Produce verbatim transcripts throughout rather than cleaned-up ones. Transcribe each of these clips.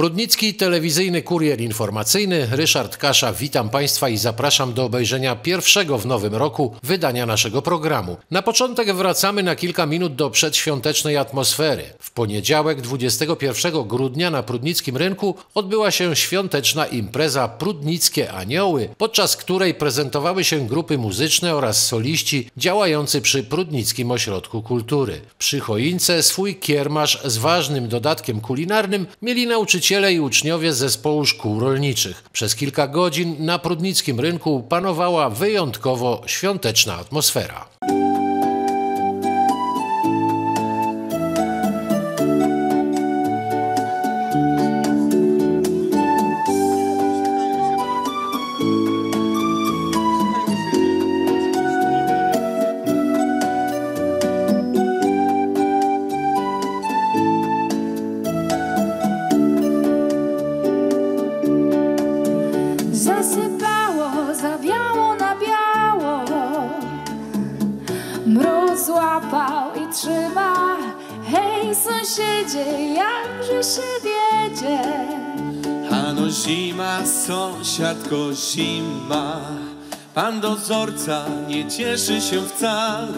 Prudnicki telewizyjny kurier informacyjny, Ryszard Kasza, witam Państwa i zapraszam do obejrzenia pierwszego w nowym roku wydania naszego programu. Na początek wracamy na kilka minut do przedświątecznej atmosfery. W poniedziałek dwudziestego pierwszego grudnia na Prudnickim Rynku odbyła się świąteczna impreza Prudnickie Anioły, podczas której prezentowały się grupy muzyczne oraz soliści działający przy Prudnickim Ośrodku Kultury. Przy choince swój kiermasz z ważnym dodatkiem kulinarnym mieli nauczyciele i uczniowie z zespołu szkół rolniczych. Przez kilka godzin na Prudnickim Rynku panowała wyjątkowo świąteczna atmosfera. Zasypało, zawiało na biało, mróz złapał i trzyma. Hej sąsiedzie, jakże się wiedzie. Ano zima, sąsiadko zima, pan dozorca nie cieszy się wcale.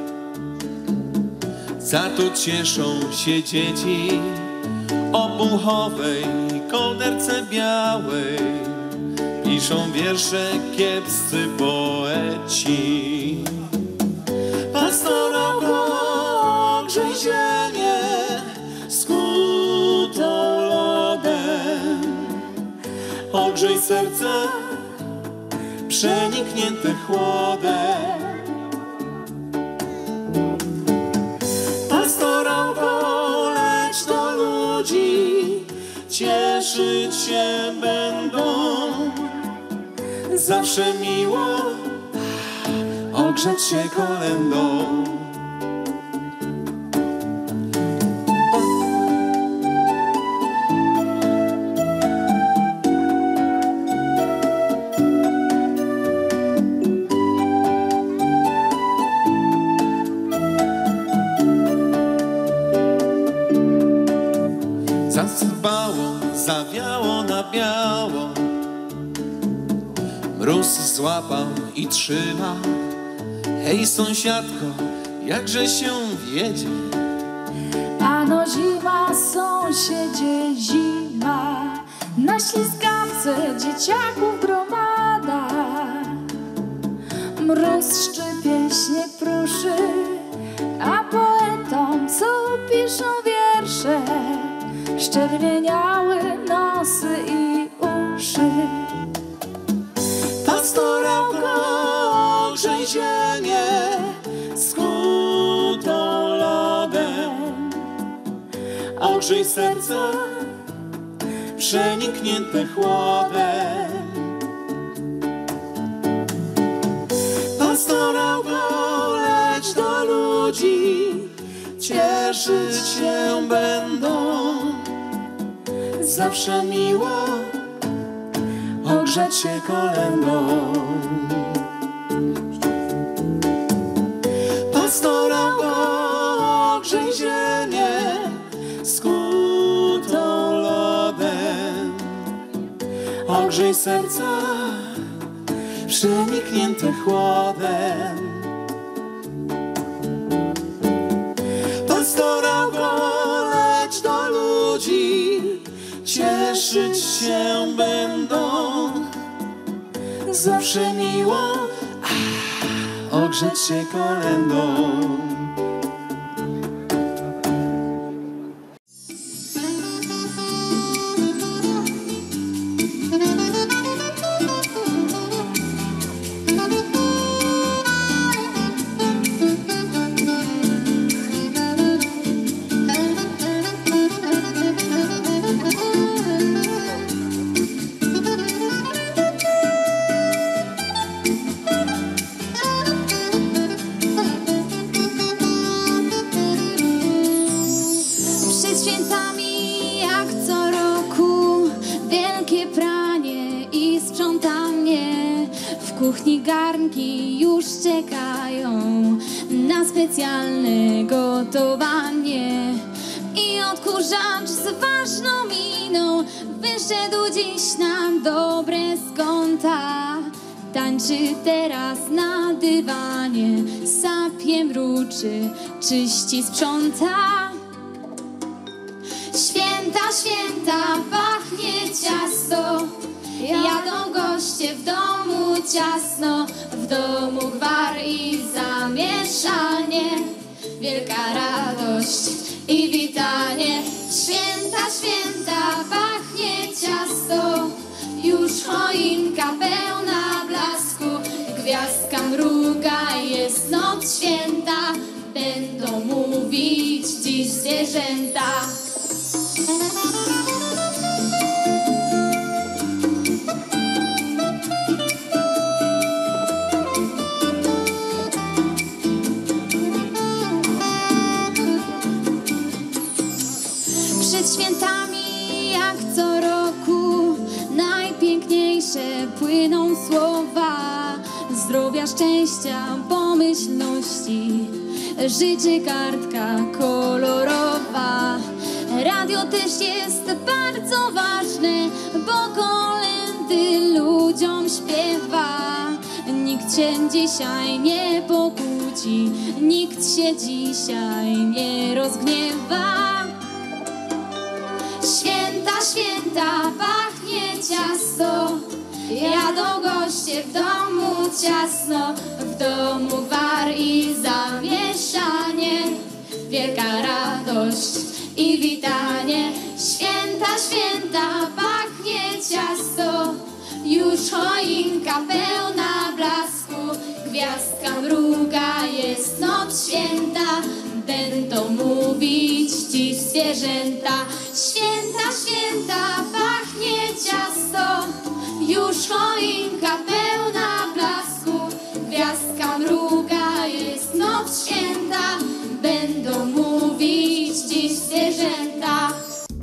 Za to cieszą się dzieci o puchowej kołderce białej. Piszą wiersze kiepscy poeci. Pastorałko, ogrzej ziemię skutą lodem. Ogrzej serce przeniknięte chłodem. Pastorałko, leć do ludzi, cieszyć się będą. Zawsze miło ogrzeć się kolędą. Zasypało, zawiało na biało, mróz złapał i trzyma. Hej sąsiadko, jakże się wiedzie. Ano zima, sąsiedzie, zima, na ślizgawce dzieciaków gromada. Mróz szczypie, śnieg pruszy, a poetom, co piszą wiersze, szczerwieniały nosy i uszy. Pastorałko, ogrzej ziemię skutą lodem. Ogrzej serce przeniknięte chłodem. Pastorałko, leć do ludzi, cieszyć się będą. Zawsze miło ogrzeć się kolędą. Pastorałko, ogrzej ziemię skutą lodem. Ogrzej serca przeniknięte chłodem. Pastorałko, leć do ludzi, cieszyć się będą. Zawsze miło ah, ogrzeć się kolędą. kuchni garnki już czekają na specjalne gotowanie. I odkurzacz z ważną miną wyszedł dziś nam dobre z kąta. Tańczy teraz na dywanie, sapie mruczy, czyści, sprząta. Święta, święta, pachnie ciasto, jadą goście w domu ciasno, w domu gwar i zamieszanie, wielka radość i witanie. Święta, święta, pachnie ciasto, już choinka pełna blasku, gwiazdka mruga, jest noc święta, będą mówić dziś zwierzęta. Przed świętami jak co roku najpiękniejsze płyną słowa zdrowia, szczęścia, pomyślności życzy kartka kolorowa. Radio też jest bardzo ważne, bo kolędy ludziom śpiewa. Nikt się dzisiaj nie pokłóci, nikt się dzisiaj nie rozgniewa. Święta, święta, pachnie ciasto, jadą goście w domu ciasno, w domu gwar i zamieszanie, wielka radość i witanie. Święta, święta, pachnie ciasto, już choinka pełna blasku, gwiazdka mruga, jest noc święta, będą mówić dziś zwierzęta. Święta, święta, pachnie ciasto, już choinka pełna blasku, gwiazdka mruga, jest noc święta, będą mówić dziś zwierzęta.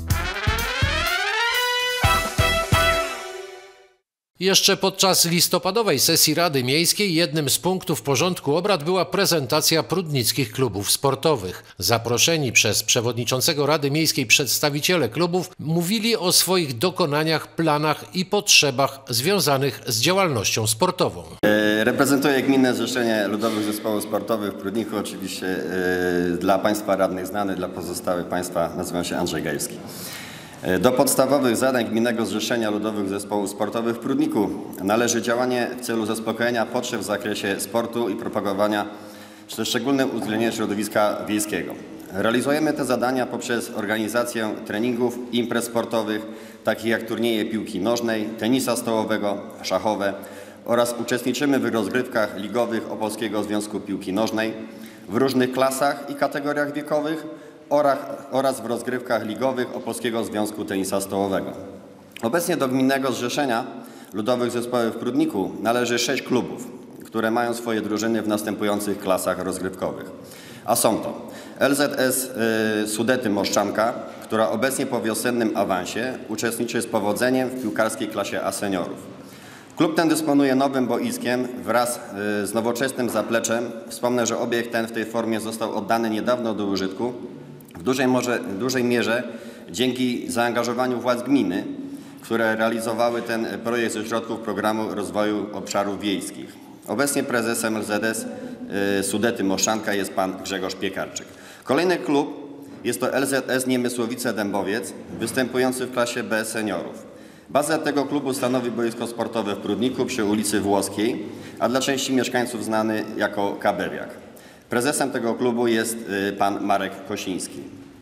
Jeszcze podczas listopadowej sesji Rady Miejskiej jednym z punktów porządku obrad była prezentacja prudnickich klubów sportowych. Zaproszeni przez przewodniczącego Rady Miejskiej przedstawiciele klubów mówili o swoich dokonaniach, planach i potrzebach związanych z działalnością sportową. Reprezentuję Gminne Zrzeszenie Ludowych Zespołów Sportowych w Prudniku. Oczywiście dla Państwa radnych znany, dla pozostałych Państwa nazywam się Andrzej Gajewski. Do podstawowych zadań Gminnego Zrzeszenia Ludowych Zespołów Sportowych w Prudniku należy działanie w celu zaspokojenia potrzeb w zakresie sportu i propagowania ze szczególnym uwzględnieniem środowiska wiejskiego. Realizujemy te zadania poprzez organizację treningów, imprez sportowych, takich jak turnieje piłki nożnej, tenisa stołowego, szachowe oraz uczestniczymy w rozgrywkach ligowych Opolskiego Związku Piłki Nożnej w różnych klasach i kategoriach wiekowych oraz w rozgrywkach ligowych Opolskiego Związku Tenisa Stołowego. Obecnie do Gminnego Zrzeszenia Ludowych Zespołów w Prudniku należy sześć klubów, które mają swoje drużyny w następujących klasach rozgrywkowych. A są to L Z S y, Sudety Moszczanka, która obecnie po wiosennym awansie uczestniczy z powodzeniem w piłkarskiej klasie A seniorów. Klub ten dysponuje nowym boiskiem wraz y, z nowoczesnym zapleczem. Wspomnę, że obiekt ten w tej formie został oddany niedawno do użytku. W dużej, może, w dużej mierze dzięki zaangażowaniu władz gminy, które realizowały ten projekt ze środków Programu Rozwoju Obszarów Wiejskich. Obecnie prezesem L Z S y, Sudety Moszczanka jest pan Grzegorz Piekarczyk. Kolejny klub jest to L Z S Niemysłowice Dębowiec, występujący w klasie B seniorów. Bazę tego klubu stanowi boisko sportowe w Prudniku przy ulicy Włoskiej, a dla części mieszkańców znany jako Kabewiak. Prezesem tego klubu jest pan Marek Kosiński.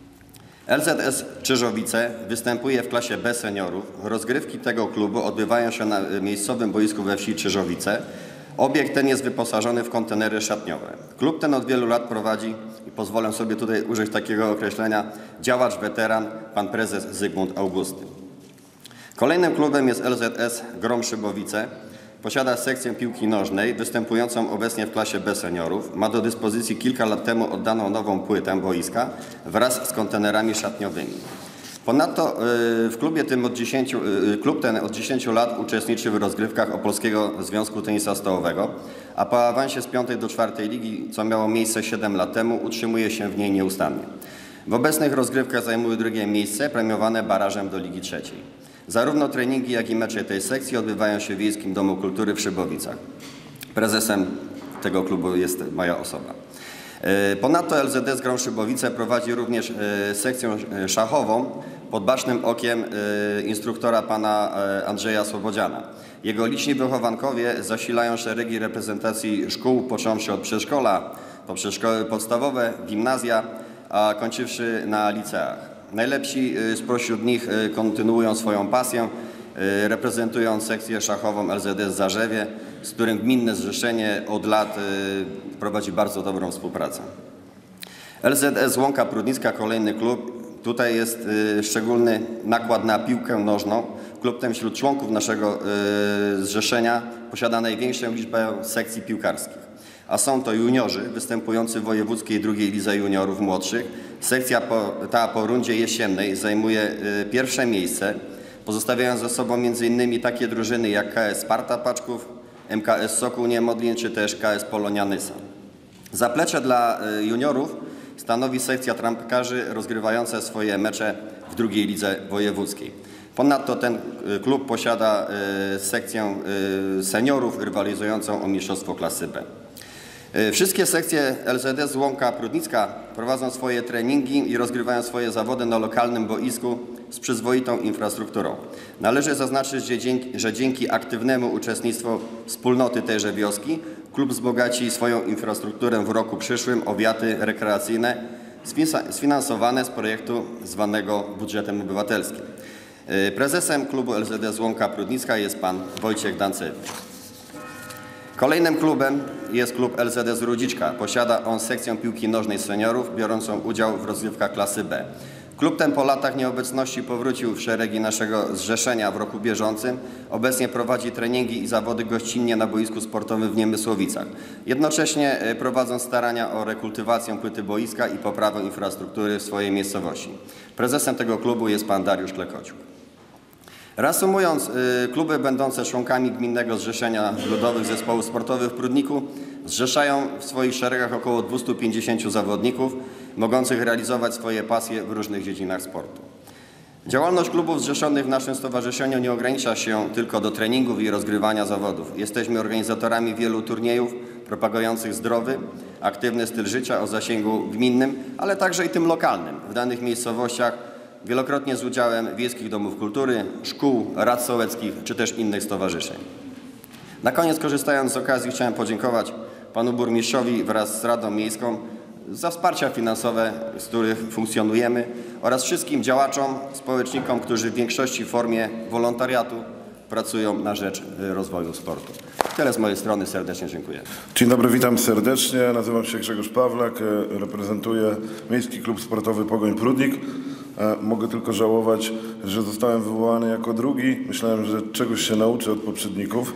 L Z S Czyżowice występuje w klasie B seniorów. Rozgrywki tego klubu odbywają się na miejscowym boisku we wsi Czyżowice. Obiekt ten jest wyposażony w kontenery szatniowe. Klub ten od wielu lat prowadzi, i pozwolę sobie tutaj użyć takiego określenia, działacz weteran, pan prezes Zygmunt Augustyn. Kolejnym klubem jest L Z S Grom Szybowice. Posiada sekcję piłki nożnej, występującą obecnie w klasie B seniorów. Ma do dyspozycji kilka lat temu oddaną nową płytę boiska wraz z kontenerami szatniowymi. Ponadto w klubie tym od dziesięciu, klub ten od dziesięciu lat uczestniczy w rozgrywkach Opolskiego Związku Tenisa Stołowego, a po awansie z piątej do czwartej ligi, co miało miejsce siedem lat temu, utrzymuje się w niej nieustannie. W obecnych rozgrywkach zajmują drugie miejsce, premiowane barażem do Ligi Trzeciej. Zarówno treningi, jak i mecze tej sekcji odbywają się w Wiejskim Domu Kultury w Szybowicach. Prezesem tego klubu jest moja osoba. Ponadto L Z S Grą Szybowice prowadzi również sekcję szachową pod bacznym okiem instruktora pana Andrzeja Słobodziana. Jego liczni wychowankowie zasilają szeregi reprezentacji szkół, począwszy od przedszkola, poprzez szkoły podstawowe, gimnazja, a kończywszy na liceach. Najlepsi spośród nich kontynuują swoją pasję, reprezentując sekcję szachową L Z S Zarzewie, z którym gminne zrzeszenie od lat prowadzi bardzo dobrą współpracę. L Z S Łąka Prudnicka, kolejny klub. Tutaj jest szczególny nakład na piłkę nożną. Klub ten wśród członków naszego zrzeszenia posiada największą liczbę sekcji piłkarskich. A są to juniorzy występujący w wojewódzkiej drugiej lidze juniorów młodszych. Sekcja po, ta po rundzie jesiennej zajmuje pierwsze miejsce, pozostawiając za sobą między innymi takie drużyny jak K S Sparta Paczków, M K S Sokół Niemodlin czy też K S Polonia Nysa. Zaplecze dla juniorów stanowi sekcja trampkarzy rozgrywająca swoje mecze w drugiej lidze wojewódzkiej. Ponadto ten klub posiada sekcję seniorów rywalizującą o mistrzostwo klasy B. Wszystkie sekcje L Z S Łąka Prudnicka prowadzą swoje treningi i rozgrywają swoje zawody na lokalnym boisku z przyzwoitą infrastrukturą. Należy zaznaczyć, że dzięki, że dzięki aktywnemu uczestnictwu wspólnoty tejże wioski klub wzbogaci swoją infrastrukturę w roku przyszłym o wiaty rekreacyjne sfinansowane z projektu zwanego budżetem obywatelskim. Prezesem klubu L Z S Łąka Prudnicka jest pan Wojciech Dancewicz. Kolejnym klubem jest klub L Z S Rudziczka. Posiada on sekcję piłki nożnej seniorów, biorącą udział w rozgrywkach klasy B. Klub ten po latach nieobecności powrócił w szeregi naszego zrzeszenia w roku bieżącym. Obecnie prowadzi treningi i zawody gościnnie na boisku sportowym w Niemysłowicach. Jednocześnie prowadząc starania o rekultywację płyty boiska i poprawę infrastruktury w swojej miejscowości. Prezesem tego klubu jest pan Dariusz Klekociuk. Reasumując, kluby będące członkami Gminnego Zrzeszenia Ludowych Zespołów Sportowych w Prudniku zrzeszają w swoich szeregach około dwieście pięćdziesiąt zawodników mogących realizować swoje pasje w różnych dziedzinach sportu. Działalność klubów zrzeszonych w naszym stowarzyszeniu nie ogranicza się tylko do treningów i rozgrywania zawodów. Jesteśmy organizatorami wielu turniejów propagujących zdrowy, aktywny styl życia o zasięgu gminnym, ale także i tym lokalnym w danych miejscowościach, wielokrotnie z udziałem wiejskich domów kultury, szkół, rad sołeckich czy też innych stowarzyszeń. Na koniec, korzystając z okazji, chciałem podziękować panu burmistrzowi wraz z Radą Miejską za wsparcia finansowe, z których funkcjonujemy, oraz wszystkim działaczom, społecznikom, którzy w większości w formie wolontariatu pracują na rzecz rozwoju sportu. Tyle z mojej strony, serdecznie dziękuję. Dzień dobry, witam serdecznie. Nazywam się Grzegorz Pawlak, reprezentuję Miejski Klub Sportowy Pogoń Prudnik. Mogę tylko żałować, że zostałem wywołany jako drugi. Myślałem, że czegoś się nauczę od poprzedników.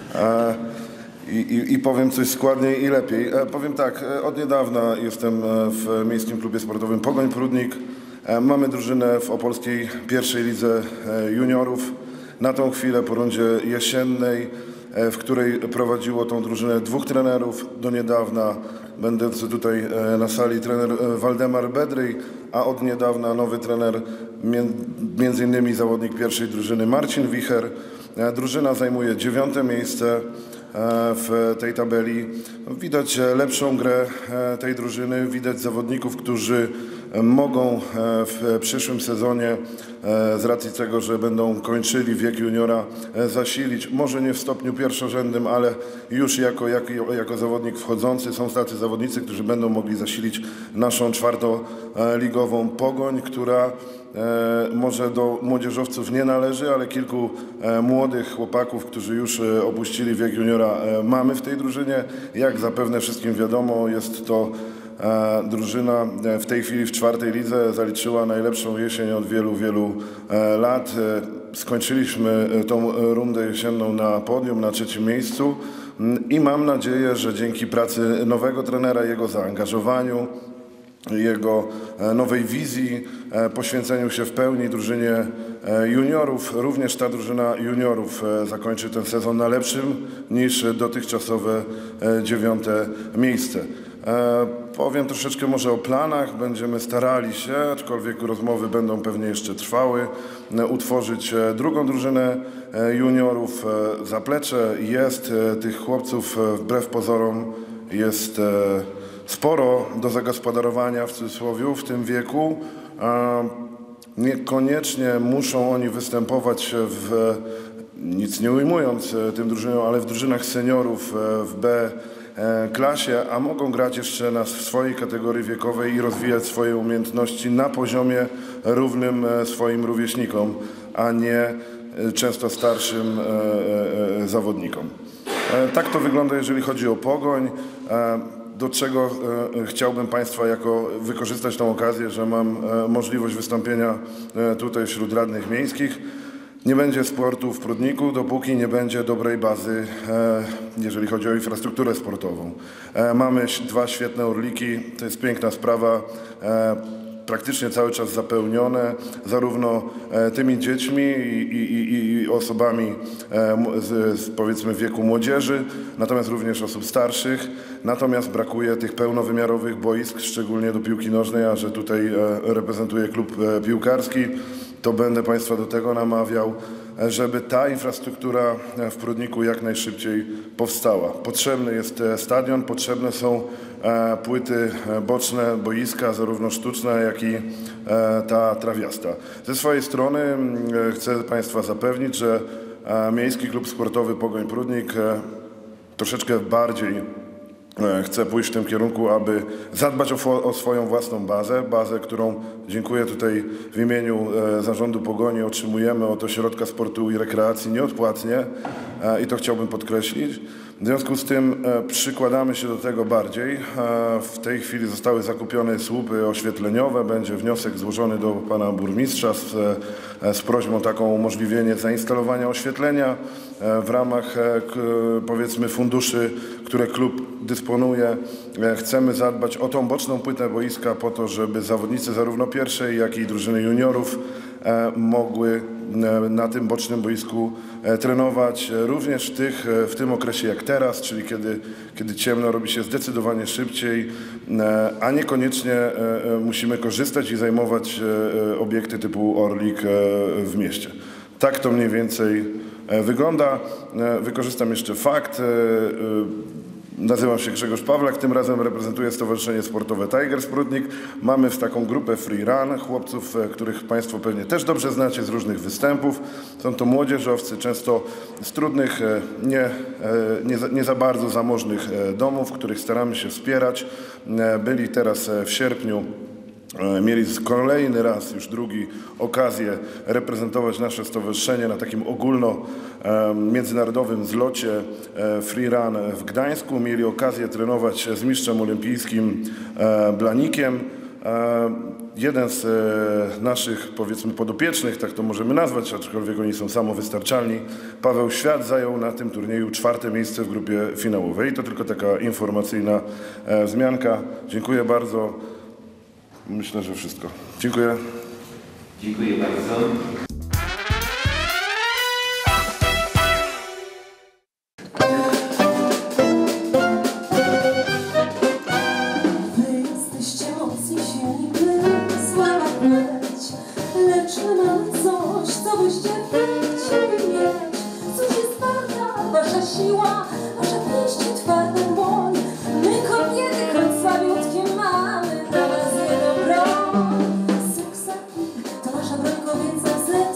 I, i, I powiem coś składniej i lepiej. Powiem tak, od niedawna jestem w Miejskim Klubie Sportowym Pogoń Prudnik. Mamy drużynę w opolskiej pierwszej lidze juniorów. Na tą chwilę po rundzie jesiennej, w której prowadziło tą drużynę dwóch trenerów. Do niedawna będący tutaj na sali trener Waldemar Bedryj, a od niedawna nowy trener, między innymi zawodnik pierwszej drużyny Marcin Wicher. Drużyna zajmuje dziewiąte miejsce w tej tabeli. Widać lepszą grę tej drużyny, widać zawodników, którzy mogą w przyszłym sezonie z racji tego, że będą kończyli wiek juniora, zasilić, może nie w stopniu pierwszorzędnym, ale już jako, jako, jako zawodnik wchodzący. Są tacy zawodnicy, którzy będą mogli zasilić naszą czwartoligową Pogoń, która może do młodzieżowców nie należy, ale kilku młodych chłopaków, którzy już opuścili wiek juniora, mamy w tej drużynie. Jak zapewne wszystkim wiadomo, jest to drużyna w tej chwili w czwartej lidze, zaliczyła najlepszą jesień od wielu, wielu lat. Skończyliśmy tą rundę jesienną na podium, na trzecim miejscu i mam nadzieję, że dzięki pracy nowego trenera, jego zaangażowaniu, jego nowej wizji, poświęceniu się w pełni drużynie juniorów, również ta drużyna juniorów zakończy ten sezon na lepszym niż dotychczasowe dziewiąte miejsce. E, powiem troszeczkę może o planach. Będziemy starali się, aczkolwiek rozmowy będą pewnie jeszcze trwały, e, utworzyć e, drugą drużynę e, juniorów. E, zaplecze jest e, tych chłopców e, wbrew pozorom jest e, sporo do zagospodarowania w cudzysłowie w tym wieku. E, niekoniecznie muszą oni występować w, nic nie ujmując e, tym drużynom, ale w drużynach seniorów e, w B klasie, a mogą grać jeszcze na swojej kategorii wiekowej i rozwijać swoje umiejętności na poziomie równym swoim rówieśnikom, a nie często starszym zawodnikom. Tak to wygląda, jeżeli chodzi o Pogoń, do czego chciałbym Państwa jako wykorzystać tą okazję, że mam możliwość wystąpienia tutaj wśród radnych miejskich. Nie będzie sportu w Prudniku, dopóki nie będzie dobrej bazy, jeżeli chodzi o infrastrukturę sportową. Mamy dwa świetne Orliki, to jest piękna sprawa, praktycznie cały czas zapełnione zarówno tymi dziećmi i, i, i osobami z, z powiedzmy wieku młodzieży, natomiast również osób starszych. Natomiast brakuje tych pełnowymiarowych boisk, szczególnie do piłki nożnej, a że tutaj reprezentuję klub piłkarski, to będę Państwa do tego namawiał, żeby ta infrastruktura w Prudniku jak najszybciej powstała. Potrzebny jest stadion, potrzebne są płyty boczne, boiska, zarówno sztuczne, jak i ta trawiasta. Ze swojej strony chcę Państwa zapewnić, że Miejski Klub Sportowy Pogoń Prudnik troszeczkę bardziej chcę pójść w tym kierunku, aby zadbać o, o swoją własną bazę, bazę, którą dziękuję tutaj w imieniu e, Zarządu Pogoni otrzymujemy od Ośrodka Sportu i Rekreacji nieodpłatnie e, i to chciałbym podkreślić. W związku z tym e, przykładamy się do tego bardziej. E, w tej chwili zostały zakupione słupy oświetleniowe. Będzie wniosek złożony do pana burmistrza z, e, z prośbą taką o umożliwienie zainstalowania oświetlenia e, w ramach e, k, powiedzmy funduszy, które klub dysponuje. E, chcemy zadbać o tą boczną płytę boiska po to, żeby zawodnicy zarówno pierwszej, jak i drużyny juniorów e, mogły na tym bocznym boisku trenować również w, tych, w tym okresie jak teraz, czyli kiedy, kiedy ciemno robi się zdecydowanie szybciej, a niekoniecznie musimy korzystać i zajmować obiekty typu Orlik w mieście. Tak to mniej więcej wygląda. Wykorzystam jeszcze fakt. Nazywam się Grzegorz Pawlak, tym razem reprezentuję Stowarzyszenie Sportowe Tigers Prudnik. Mamy w taką grupę free run, chłopców, których Państwo pewnie też dobrze znacie z różnych występów. Są to młodzieżowcy, często z trudnych, nie, nie, za, nie za bardzo zamożnych domów, których staramy się wspierać. Byli teraz w sierpniu. Mieli kolejny raz, już drugi, okazję reprezentować nasze stowarzyszenie na takim ogólno-międzynarodowym zlocie free run w Gdańsku. Mieli okazję trenować z mistrzem olimpijskim Blanikiem. Jeden z naszych, powiedzmy, podopiecznych, tak to możemy nazwać, aczkolwiek oni są samowystarczalni, Paweł Świat zajął na tym turnieju czwarte miejsce w grupie finałowej. To tylko taka informacyjna wzmianka. Dziękuję bardzo. Myślę, że wszystko. Dziękuję. Dziękuję bardzo. Wy jesteście mocni, silni, by sława pleć, lecz my mamy coś, co byście chcieli mieć. Cóż jest warta wasza siła, wasza pięść i twarda dłoń. My kobiety, choć słabiutkie, mamy dla was jedną broń. Seksaki to nasza broń kobieca,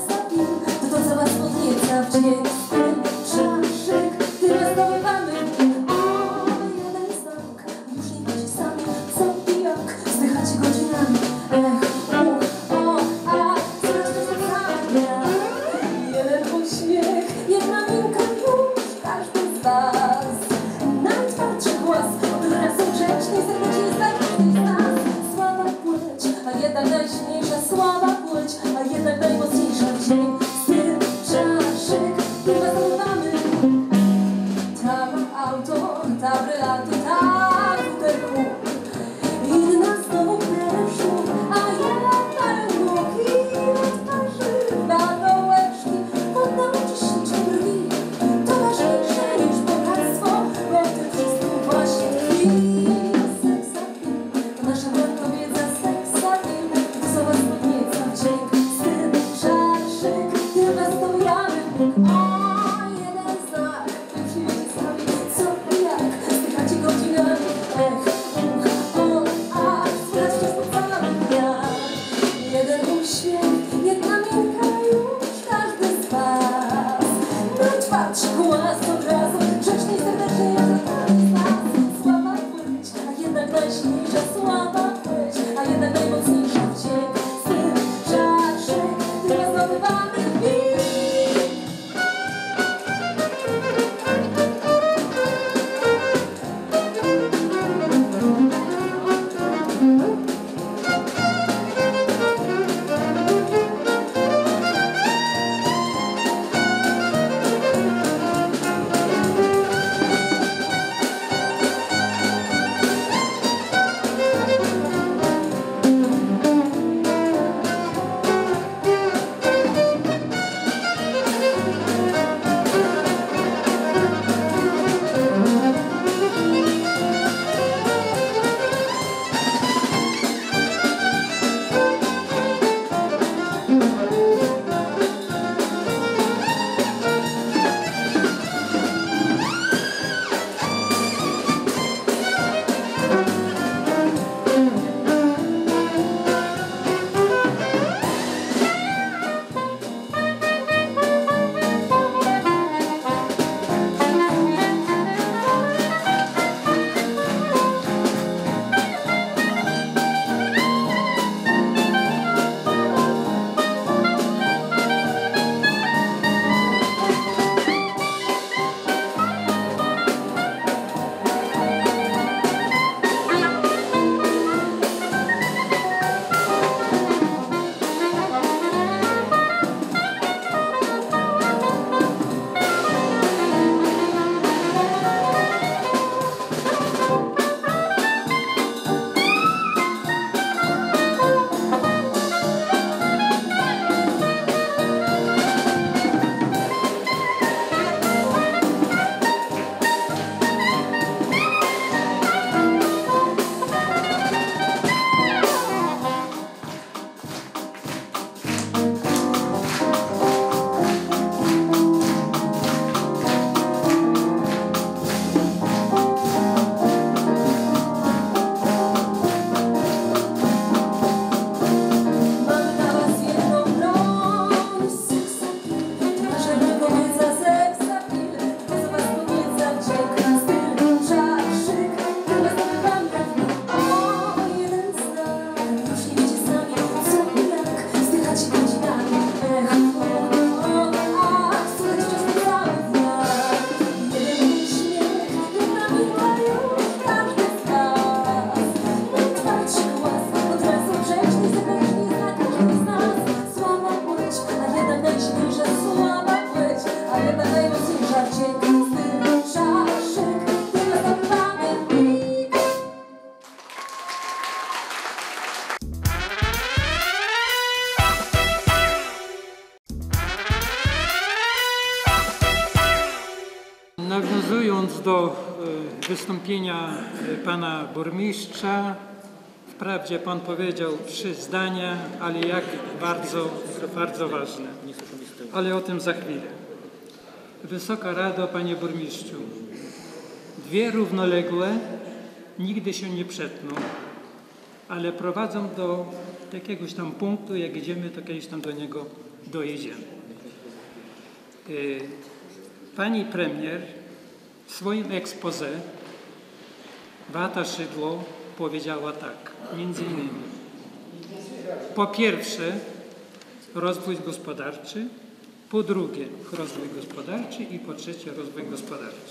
do wystąpienia pana burmistrza, wprawdzie pan powiedział trzy zdania, ale jak bardzo, bardzo ważne. Ale o tym za chwilę. Wysoka Rado, panie burmistrzu, dwie równoległe nigdy się nie przetną, ale prowadzą do jakiegoś tam punktu, jak idziemy, to kiedyś tam do niego dojedziemy. Pani premier w swoim exposé Beata Szydło powiedziała tak, między innymi: po pierwsze rozwój gospodarczy, po drugie rozwój gospodarczy i po trzecie rozwój gospodarczy.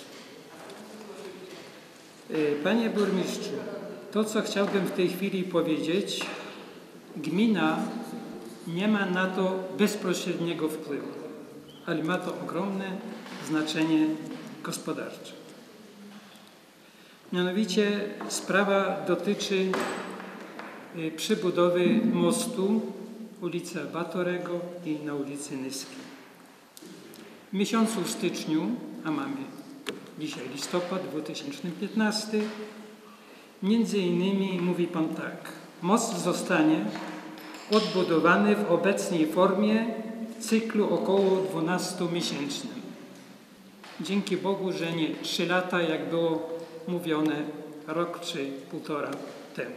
Panie burmistrzu, to co chciałbym w tej chwili powiedzieć, gmina nie ma na to bezpośredniego wpływu, ale ma to ogromne znaczenie gospodarcze. Mianowicie sprawa dotyczy przybudowy mostu ulicy Batorego i na ulicy Nyskiej. W miesiącu styczniu, a mamy dzisiaj listopad dwa tysiące piętnasty, między innymi mówi pan tak: most zostanie odbudowany w obecnej formie w cyklu około dwunastomiesięcznym. Dzięki Bogu, że nie trzy lata, jak było mówione rok czy półtora temu.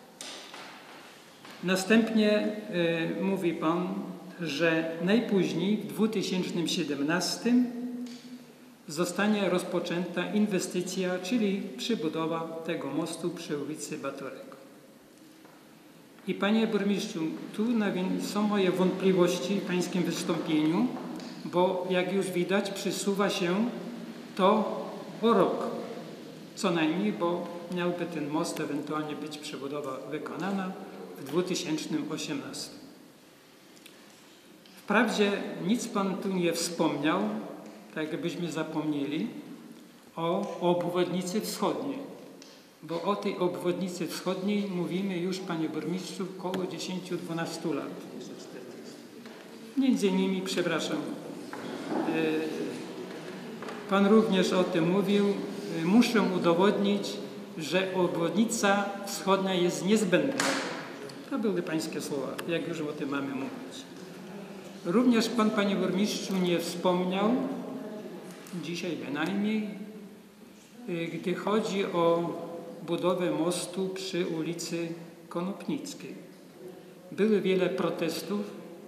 Następnie y, mówi pan, że najpóźniej w dwa tysiące siedemnastym zostanie rozpoczęta inwestycja, czyli przybudowa tego mostu przy ulicy Batorego. I panie burmistrzu, tu są moje wątpliwości w pańskim wystąpieniu, bo jak już widać, przesuwa się to o rok. Co najmniej, bo miałby ten most ewentualnie być przebudowa wykonana w dwa tysiące osiemnastym. Wprawdzie nic pan tu nie wspomniał, tak jakbyśmy zapomnieli, o obwodnicy wschodniej. Bo o tej obwodnicy wschodniej mówimy już, panie burmistrzu, około dziesięć do dwunastu lat. Między innymi, przepraszam, pan również o tym mówił, muszę udowodnić, że obwodnica wschodnia jest niezbędna. To były pańskie słowa, jak już o tym mamy mówić. Również pan, panie burmistrzu, nie wspomniał, dzisiaj bynajmniej, gdy chodzi o budowę mostu przy ulicy Konopnickiej. Były wiele protestów,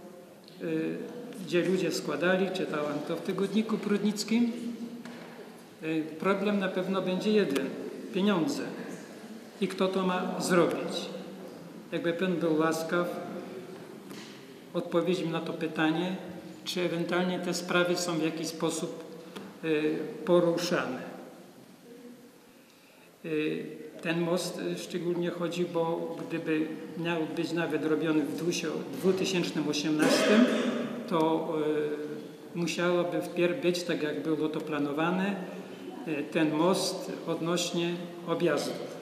gdzie ludzie składali, czytałem to w Tygodniku Prudnickim. Problem na pewno będzie jeden – pieniądze. I kto to ma zrobić? Jakby pan był łaskaw odpowiedzieć mi na to pytanie, czy ewentualnie te sprawy są w jakiś sposób poruszane. Ten most szczególnie chodzi, bo gdyby miał być nawet robiony w dwa tysiące osiemnastym, to musiałoby wpierw być, tak jak było to planowane, ten most odnośnie objazdów.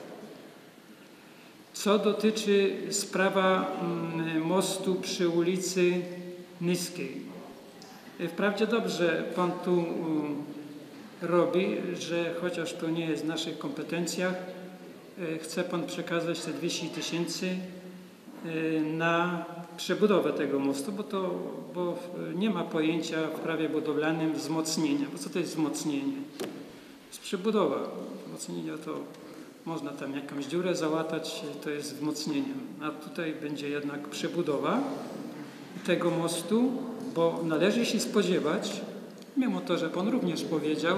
Co dotyczy sprawa mostu przy ulicy Nyskiej. Wprawdzie dobrze pan tu robi, że chociaż to nie jest w naszych kompetencjach, chce pan przekazać te dwieście tysięcy na przebudowę tego mostu, bo, to, bo nie ma pojęcia w prawie budowlanym wzmocnienia. Bo co to jest wzmocnienie? To jest przebudowa. Wzmocnienie to można tam jakąś dziurę załatać, to jest wzmocnieniem. A tutaj będzie jednak przebudowa tego mostu, bo należy się spodziewać, mimo to, że pan również powiedział,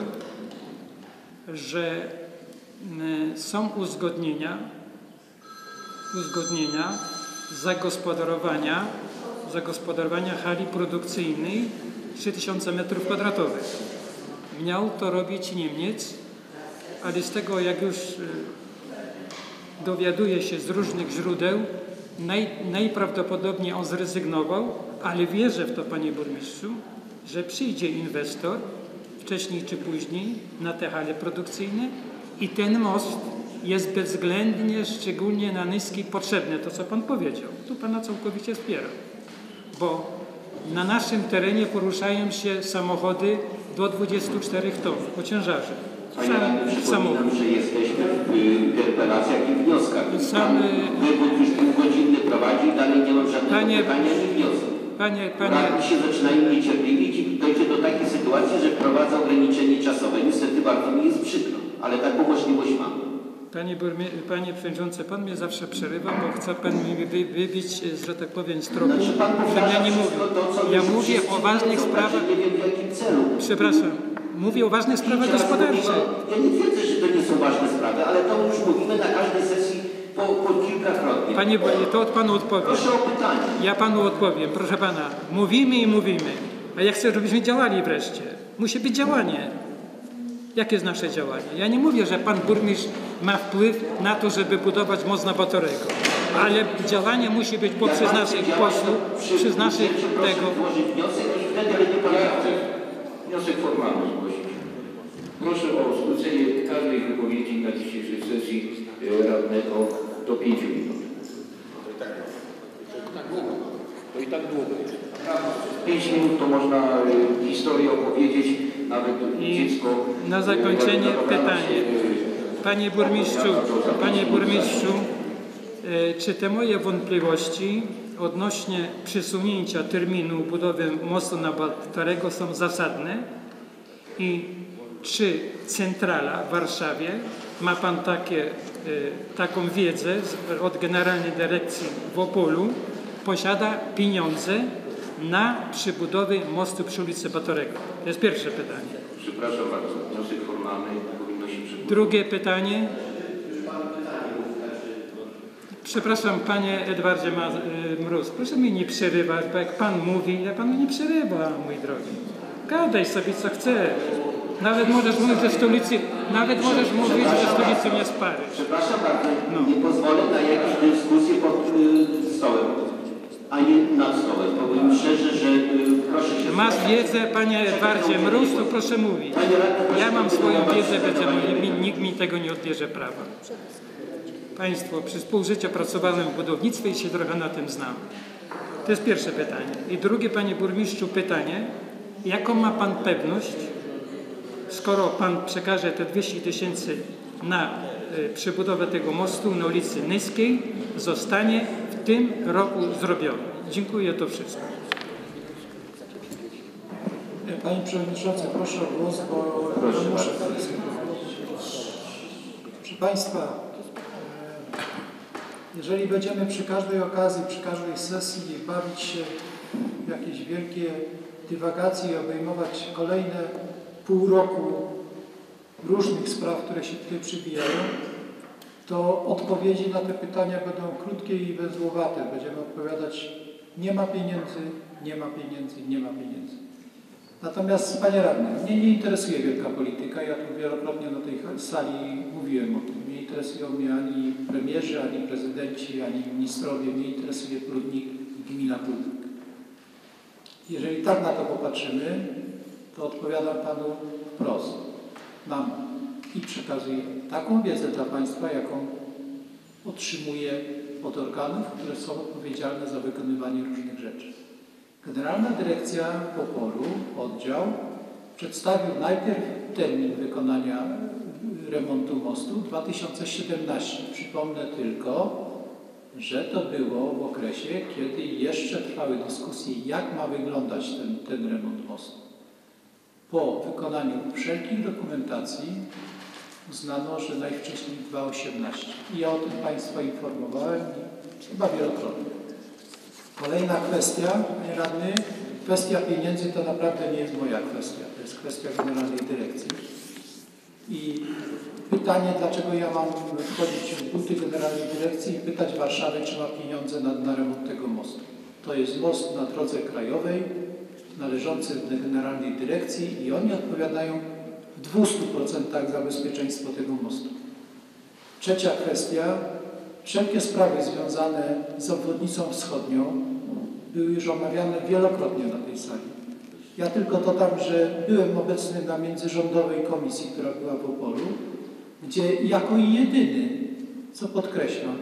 że są uzgodnienia, uzgodnienia zagospodarowania, zagospodarowania hali produkcyjnej trzy tysiące metrów kwadratowych. Miał to robić Niemiec, ale z tego, jak już dowiaduje się z różnych źródeł, naj, najprawdopodobniej on zrezygnował, ale wierzę w to, panie burmistrzu, że przyjdzie inwestor wcześniej czy później na te hale produkcyjne i ten most jest bezwzględnie, szczególnie na Nyskiej, potrzebny. To, co pan powiedział. Tu pana całkowicie wspieram. Bo na naszym terenie poruszają się samochody do dwudziestu czterech ton po ciężarze. Panie radny, przypominam, samochód. że jesteśmy w interpelacjach i wnioskach. Sam, Pan wywód już półgodzinny prowadzi i dalej nie mam żadnego Panie- pytania ani wniosku. Panie, panie, Radni się zaczynają niecierpliwić i dojdzie do takiej sytuacji, że wprowadza ograniczenie czasowe. Niestety bardzo mi jest przykro, ale taką możliwość mam. panie, burmi- panie przewodniczący, pan mnie zawsze przerywa, bo chce pan mi wy, wybić, że tak powiem, z tropu, Znaczy pan że powtarza ja nie mówię. wszystko to, co Ja my mówię wszyscy o ważnych wiedzą, sprawach, znaczy nie wiem w jakim celu. przepraszam, mówię o ważnych sprawach Teraz gospodarczych. mówimy- Ja nie twierdzę, że to nie są ważne sprawy, ale to już mówimy na każdej sesji po, po kilkakrotnie. Panie, to od panu odpowiem. Proszę o pytanie. Ja panu odpowiem, proszę pana. Mówimy i mówimy. A ja chcę, żebyśmy działali wreszcie. Musi być działanie. Jakie jest nasze działanie? Ja nie mówię, że pan burmistrz ma wpływ na to, żeby budować most na Batorego. Ale działanie musi być poprzez naszych posłów, przez naszych tego. Złożyć wniosek i wtedy będzie pan radny. Wniosek formalny zgłosić. Proszę o skrócenie każdej wypowiedzi na dzisiejszej sesji e, radnego do pięciu minut. To i tak długo. Pięć minut to można e, historię opowiedzieć, nawet I dziecko. na zakończenie e, pytanie. e, Panie burmistrzu, panie burmistrzu, e, czy te moje wątpliwości odnośnie przesunięcia terminu budowy mostu na Batorego są zasadne? I czy centrala w Warszawie, ma pan takie, e, taką wiedzę z, od Generalnej Dyrekcji w Opolu, posiada pieniądze na przybudowę mostu przy ulicy Batorego? To jest pierwsze pytanie. Przepraszam bardzo, wniosek formalny powinno się przygotować. Drugie pytanie. Przepraszam, panie Edwardzie Ma- y, Mróz, proszę mi nie przerywać, bo jak pan mówi, ja panu nie przerywa, mój drogi. Gadaj sobie co chcesz. Nawet możesz mówić, że stolicy, nawet możesz mówić, że stolicą jest Paryż. Przepraszam bardzo, nie pozwolę na jakieś dyskusje pod y, stołem, a nie nad stołem. Powiem szczerze, że y, proszę się... Masz wiedzę, panie Edwardzie Mróz, to proszę mówić. Ja mam swoją wiedzę, będzie mówił, nikt mi tego nie odbierze prawa. Państwo, przez pół życia pracowałem w budownictwie i się trochę na tym znam. To jest pierwsze pytanie. I drugie, panie burmistrzu, pytanie. Jaką ma pan pewność, skoro pan przekaże te dwieście tysięcy na y, przebudowę tego mostu na ulicy Nyskiej, zostanie w tym roku zrobiony? Dziękuję, to wszystko. Panie Przewodniczący, proszę o głos, bo Proszę muszę bardzo. Państwu powiedzieć. Proszę Państwa, jeżeli będziemy przy każdej okazji, przy każdej sesji bawić się w jakieś wielkie dywagacje i obejmować kolejne pół roku różnych spraw, które się tutaj przybijają, to odpowiedzi na te pytania będą krótkie i węzłowate. Będziemy odpowiadać: nie ma pieniędzy, nie ma pieniędzy, nie ma pieniędzy. Natomiast, panie radny, mnie nie interesuje wielka polityka. Ja tu wielokrotnie na tej sali mówiłem o tym. Nie interesują mnie ani premierzy, ani prezydenci, ani ministrowie. Mnie interesuje Prudnik i gmina Prudnik. Jeżeli tak na to popatrzymy, to odpowiadam panu wprost. Mam i przekazuję taką wiedzę dla państwa, jaką otrzymuję od organów, które są odpowiedzialne za wykonywanie różnych rzeczy. Generalna Dyrekcja w Opolu, oddział, przedstawił najpierw termin wykonania remontu mostu dwa tysiące siedemnasty. Przypomnę tylko, że to było w okresie, kiedy jeszcze trwały dyskusje, jak ma wyglądać ten, ten remont mostu. Po wykonaniu wszelkich dokumentacji uznano, że najwcześniej dwa tysiące osiemnasty. I ja o tym państwa informowałem chyba wielokrotnie. Kolejna kwestia, panie radny, kwestia pieniędzy to naprawdę nie jest moja kwestia, to jest kwestia Generalnej Dyrekcji. I pytanie, dlaczego ja mam wchodzić w buty Generalnej Dyrekcji i pytać Warszawę, czy ma pieniądze na, na remont tego mostu. To jest most na drodze krajowej, należący do Generalnej Dyrekcji i oni odpowiadają w dwustu procentach za bezpieczeństwo tego mostu. Trzecia kwestia. Wszelkie sprawy związane z obwodnicą wschodnią były już omawiane wielokrotnie na tej sali. Ja tylko dodam, że byłem obecny na międzyrządowej komisji, która była w Opolu, gdzie jako jedyny, co podkreślam,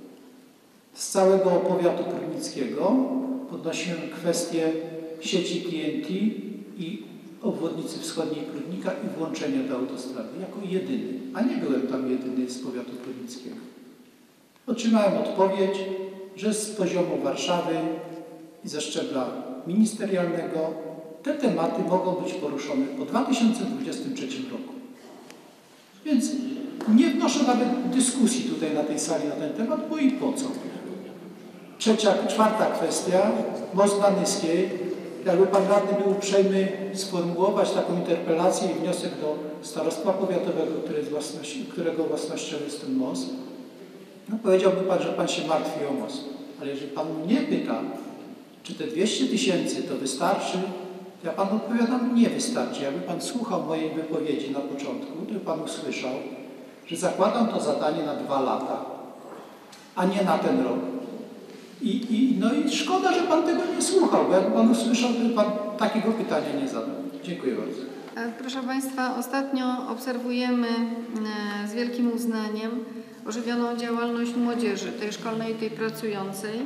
z całego powiatu prudnickiego podnosiłem kwestię sieci T N T i obwodnicy wschodniej Prudnika i włączenia do autostrady, jako jedyny, a nie byłem tam jedyny z powiatu prudnickiego. Otrzymałem odpowiedź, że z poziomu Warszawy i ze szczebla ministerialnego te tematy mogą być poruszone po dwa tysiące dwudziestym trzecim roku. Więc nie wnoszę nawet dyskusji tutaj na tej sali na ten temat, bo i po co. Trzecia, czwarta kwestia, most na Nyskiej. Jakby Pan Radny był uprzejmy sformułować taką interpelację i wniosek do starostwa powiatowego, które jest własności, którego własnością jest ten most, no powiedziałby Pan, że Pan się martwi o most. Ale jeżeli Pan mnie pyta, czy te dwieście tysięcy to wystarczy, to ja Panu odpowiadam, nie wystarczy. Jakby Pan słuchał mojej wypowiedzi na początku, to by Pan usłyszał, że zakładam to zadanie na dwa lata, a nie na ten rok. I, i, no i szkoda, że Pan tego nie słuchał, bo jak Pan usłyszał, to Pan takiego pytania nie zadał. Dziękuję bardzo. Proszę Państwa, ostatnio obserwujemy z wielkim uznaniem ożywioną działalność młodzieży, tej szkolnej, tej pracującej,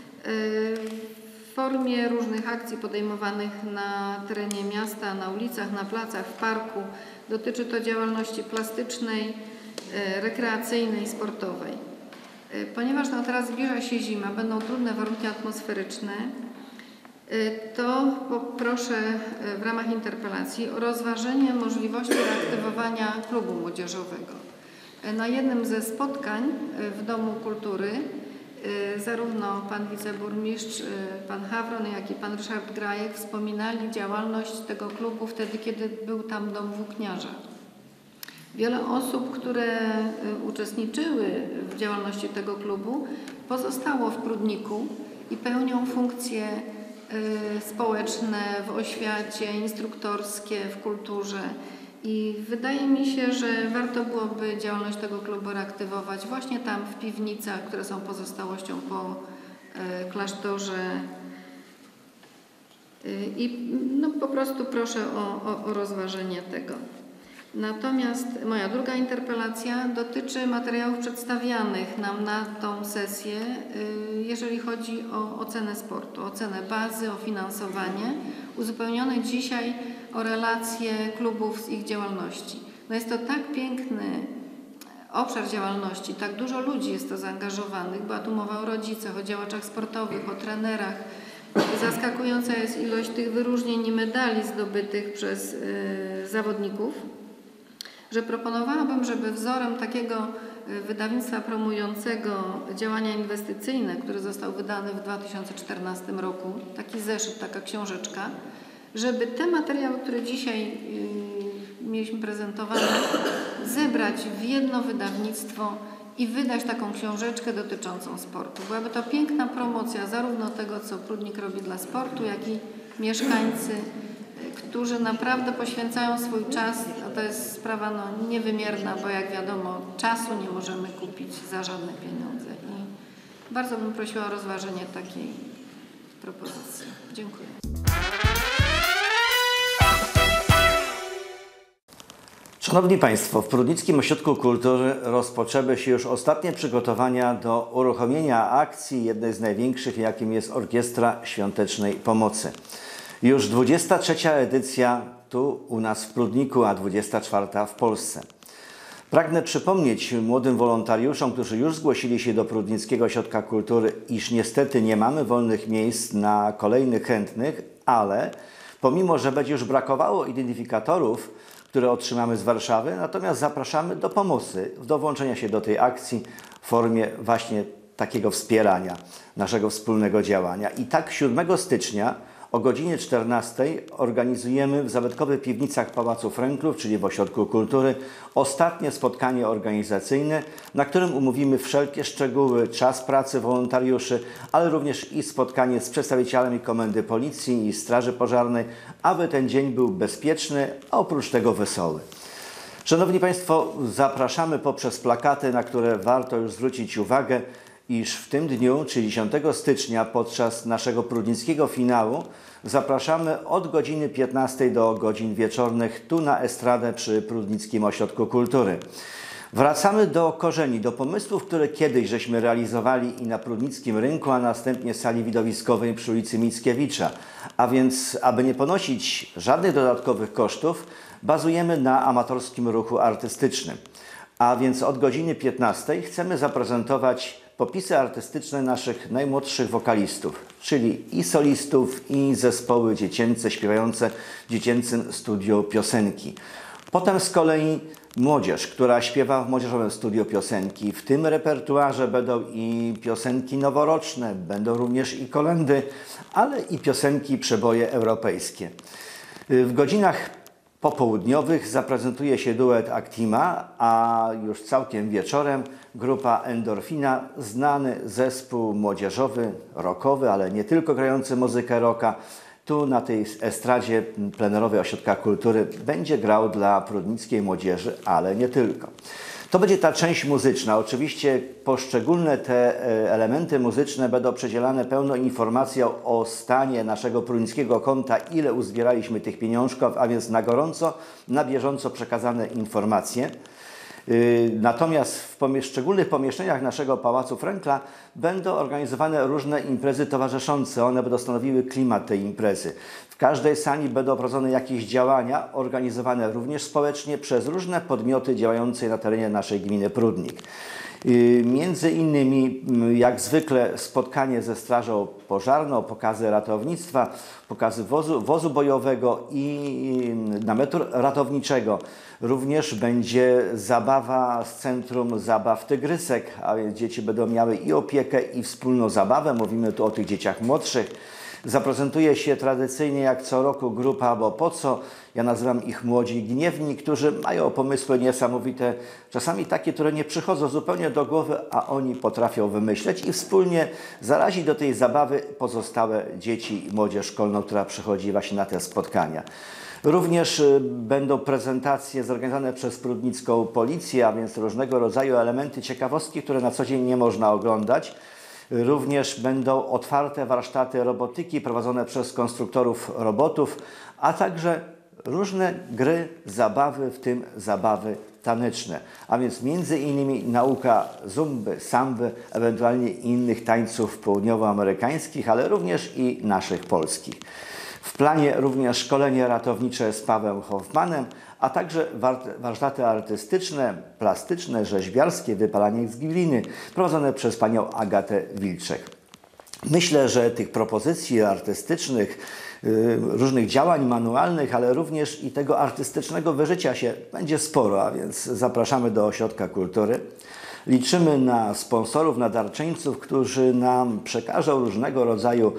w formie różnych akcji podejmowanych na terenie miasta, na ulicach, na placach, w parku. Dotyczy to działalności plastycznej, rekreacyjnej, sportowej. Ponieważ no teraz zbliża się zima, będą trudne warunki atmosferyczne, to poproszę w ramach interpelacji o rozważenie możliwości reaktywowania klubu młodzieżowego. Na jednym ze spotkań w Domu Kultury zarówno pan wiceburmistrz, pan Hawron, jak i pan Ryszard Grajek wspominali działalność tego klubu wtedy, kiedy był tam dom włókniarza. Wiele osób, które uczestniczyły w działalności tego klubu, pozostało w Prudniku i pełnią funkcje społeczne w oświacie, instruktorskie, w kulturze. I wydaje mi się, że warto byłoby działalność tego klubu reaktywować właśnie tam w piwnicach, które są pozostałością po klasztorze. I no, po prostu proszę o, o, o rozważenie tego. Natomiast moja druga interpelacja dotyczy materiałów przedstawianych nam na tą sesję, jeżeli chodzi o ocenę sportu, ocenę bazy, o finansowanie, uzupełnione dzisiaj o relacje klubów z ich działalności. No jest to tak piękny obszar działalności, tak dużo ludzi jest to zaangażowanych, była tu mowa o rodzicach, o działaczach sportowych, o trenerach. Zaskakująca jest ilość tych wyróżnień i medali zdobytych przez y, zawodników, że proponowałabym, żeby wzorem takiego wydawnictwa promującego działania inwestycyjne, który został wydany w dwa tysiące czternastym roku, taki zeszyt, taka książeczka, żeby te materiały, które dzisiaj yy, mieliśmy prezentowane, zebrać w jedno wydawnictwo i wydać taką książeczkę dotyczącą sportu. Byłaby to piękna promocja zarówno tego, co Prudnik robi dla sportu, jak i mieszkańcy, którzy naprawdę poświęcają swój czas, a to jest sprawa no, niewymierna, bo jak wiadomo, czasu nie możemy kupić za żadne pieniądze. I bardzo bym prosiła o rozważenie takiej propozycji. Dziękuję. Szanowni Państwo, w Prudnickim Ośrodku Kultury rozpoczęły się już ostatnie przygotowania do uruchomienia akcji, jednej z największych, jakim jest Orkiestra Świątecznej Pomocy. Już dwudziesta trzecia edycja tu u nas w Prudniku, a dwudziesta czwarta w Polsce. Pragnę przypomnieć młodym wolontariuszom, którzy już zgłosili się do Prudnickiego Ośrodka Kultury, iż niestety nie mamy wolnych miejsc na kolejnych chętnych, ale pomimo, że będzie już brakowało identyfikatorów, które otrzymamy z Warszawy, natomiast zapraszamy do pomocy, do włączenia się do tej akcji w formie właśnie takiego wspierania naszego wspólnego działania. I tak siódmego stycznia o godzinie czternastej organizujemy w zabytkowych piwnicach Pałacu Fręklów, czyli w Ośrodku Kultury, ostatnie spotkanie organizacyjne, na którym umówimy wszelkie szczegóły, czas pracy wolontariuszy, ale również i spotkanie z przedstawicielami Komendy Policji i Straży Pożarnej, aby ten dzień był bezpieczny, a oprócz tego wesoły. Szanowni Państwo, zapraszamy poprzez plakaty, na które warto już zwrócić uwagę, iż w tym dniu, czyli dziesiątego stycznia, podczas naszego prudnickiego finału, zapraszamy od godziny piętnastej do godzin wieczornych tu na estradę przy Prudnickim Ośrodku Kultury. Wracamy do korzeni, do pomysłów, które kiedyś żeśmy realizowali i na prudnickim rynku, a następnie sali widowiskowej przy ulicy Mickiewicza. A więc, aby nie ponosić żadnych dodatkowych kosztów, bazujemy na amatorskim ruchu artystycznym. A więc od godziny piętnastej chcemy zaprezentować popisy artystyczne naszych najmłodszych wokalistów, czyli i solistów, i zespoły dziecięce śpiewające w dziecięcym studiu piosenki. Potem z kolei młodzież, która śpiewa w młodzieżowym studiu piosenki. W tym repertuarze będą i piosenki noworoczne, będą również i kolędy, ale i piosenki przeboje europejskie. W godzinach popołudniowych zaprezentuje się duet Actima, a już całkiem wieczorem grupa Endorfina, znany zespół młodzieżowy, rockowy, ale nie tylko grający muzykę rocka. Tu na tej estradzie plenerowej Ośrodka Kultury będzie grał dla prudnickiej młodzieży, ale nie tylko. To będzie ta część muzyczna. Oczywiście poszczególne te elementy muzyczne będą przedzielane pełną informacją o stanie naszego prudnickiego konta, ile uzbieraliśmy tych pieniążków, a więc na gorąco, na bieżąco przekazane informacje. Natomiast w poszczególnych pomieszczeniach naszego Pałacu Frenkla będą organizowane różne imprezy towarzyszące. One będą stanowiły klimat tej imprezy. W każdej sali będą prowadzone jakieś działania organizowane również społecznie przez różne podmioty działające na terenie naszej gminy Prudnik. Między innymi, jak zwykle, spotkanie ze strażą pożarną, pokazy ratownictwa, pokazy wozu, wozu bojowego i namiotu ratowniczego. Również będzie zabawa z Centrum Zabaw Tygrysek, a więc dzieci będą miały i opiekę, i wspólną zabawę. Mówimy tu o tych dzieciach młodszych. Zaprezentuje się tradycyjnie jak co roku grupa Bo Po Co. Ja nazywam ich Młodzi Gniewni, którzy mają pomysły niesamowite, czasami takie, które nie przychodzą zupełnie do głowy, a oni potrafią wymyśleć i wspólnie zarazić do tej zabawy pozostałe dzieci i młodzież szkolną, która przychodzi właśnie na te spotkania. Również będą prezentacje zorganizowane przez prudnicką policję, a więc różnego rodzaju elementy, ciekawostki, które na co dzień nie można oglądać. Również będą otwarte warsztaty robotyki prowadzone przez konstruktorów robotów, a także różne gry, zabawy, w tym zabawy taneczne. A więc między innymi nauka zumby, samby, ewentualnie innych tańców południowoamerykańskich, ale również i naszych polskich. W planie również szkolenie ratownicze z Pawłem Hoffmanem, a także warsztaty artystyczne, plastyczne, rzeźbiarskie, wypalanie z gliny, prowadzone przez panią Agatę Wilczek. Myślę, że tych propozycji artystycznych, różnych działań manualnych, ale również i tego artystycznego wyżycia się będzie sporo, a więc zapraszamy do Ośrodka Kultury. Liczymy na sponsorów, na darczyńców, którzy nam przekażą różnego rodzaju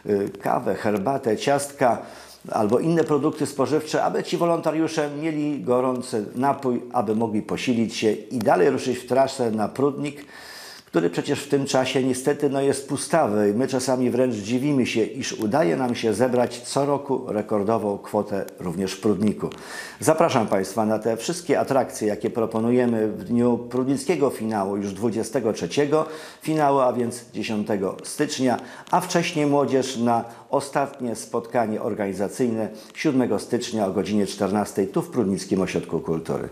kawę, herbatę, ciastka albo inne produkty spożywcze, aby ci wolontariusze mieli gorący napój, aby mogli posilić się i dalej ruszyć w trasę na Prudnik, który przecież w tym czasie niestety no, jest pustawy. My czasami wręcz dziwimy się, iż udaje nam się zebrać co roku rekordową kwotę również w Prudniku. Zapraszam Państwa na te wszystkie atrakcje, jakie proponujemy w dniu prudnickiego finału, już dwudziestego trzeciego finału, a więc dziesiątego stycznia, a wcześniej młodzież na ostatnie spotkanie organizacyjne siódmego stycznia o godzinie czternastej tu w Prudnickim Ośrodku Kultury.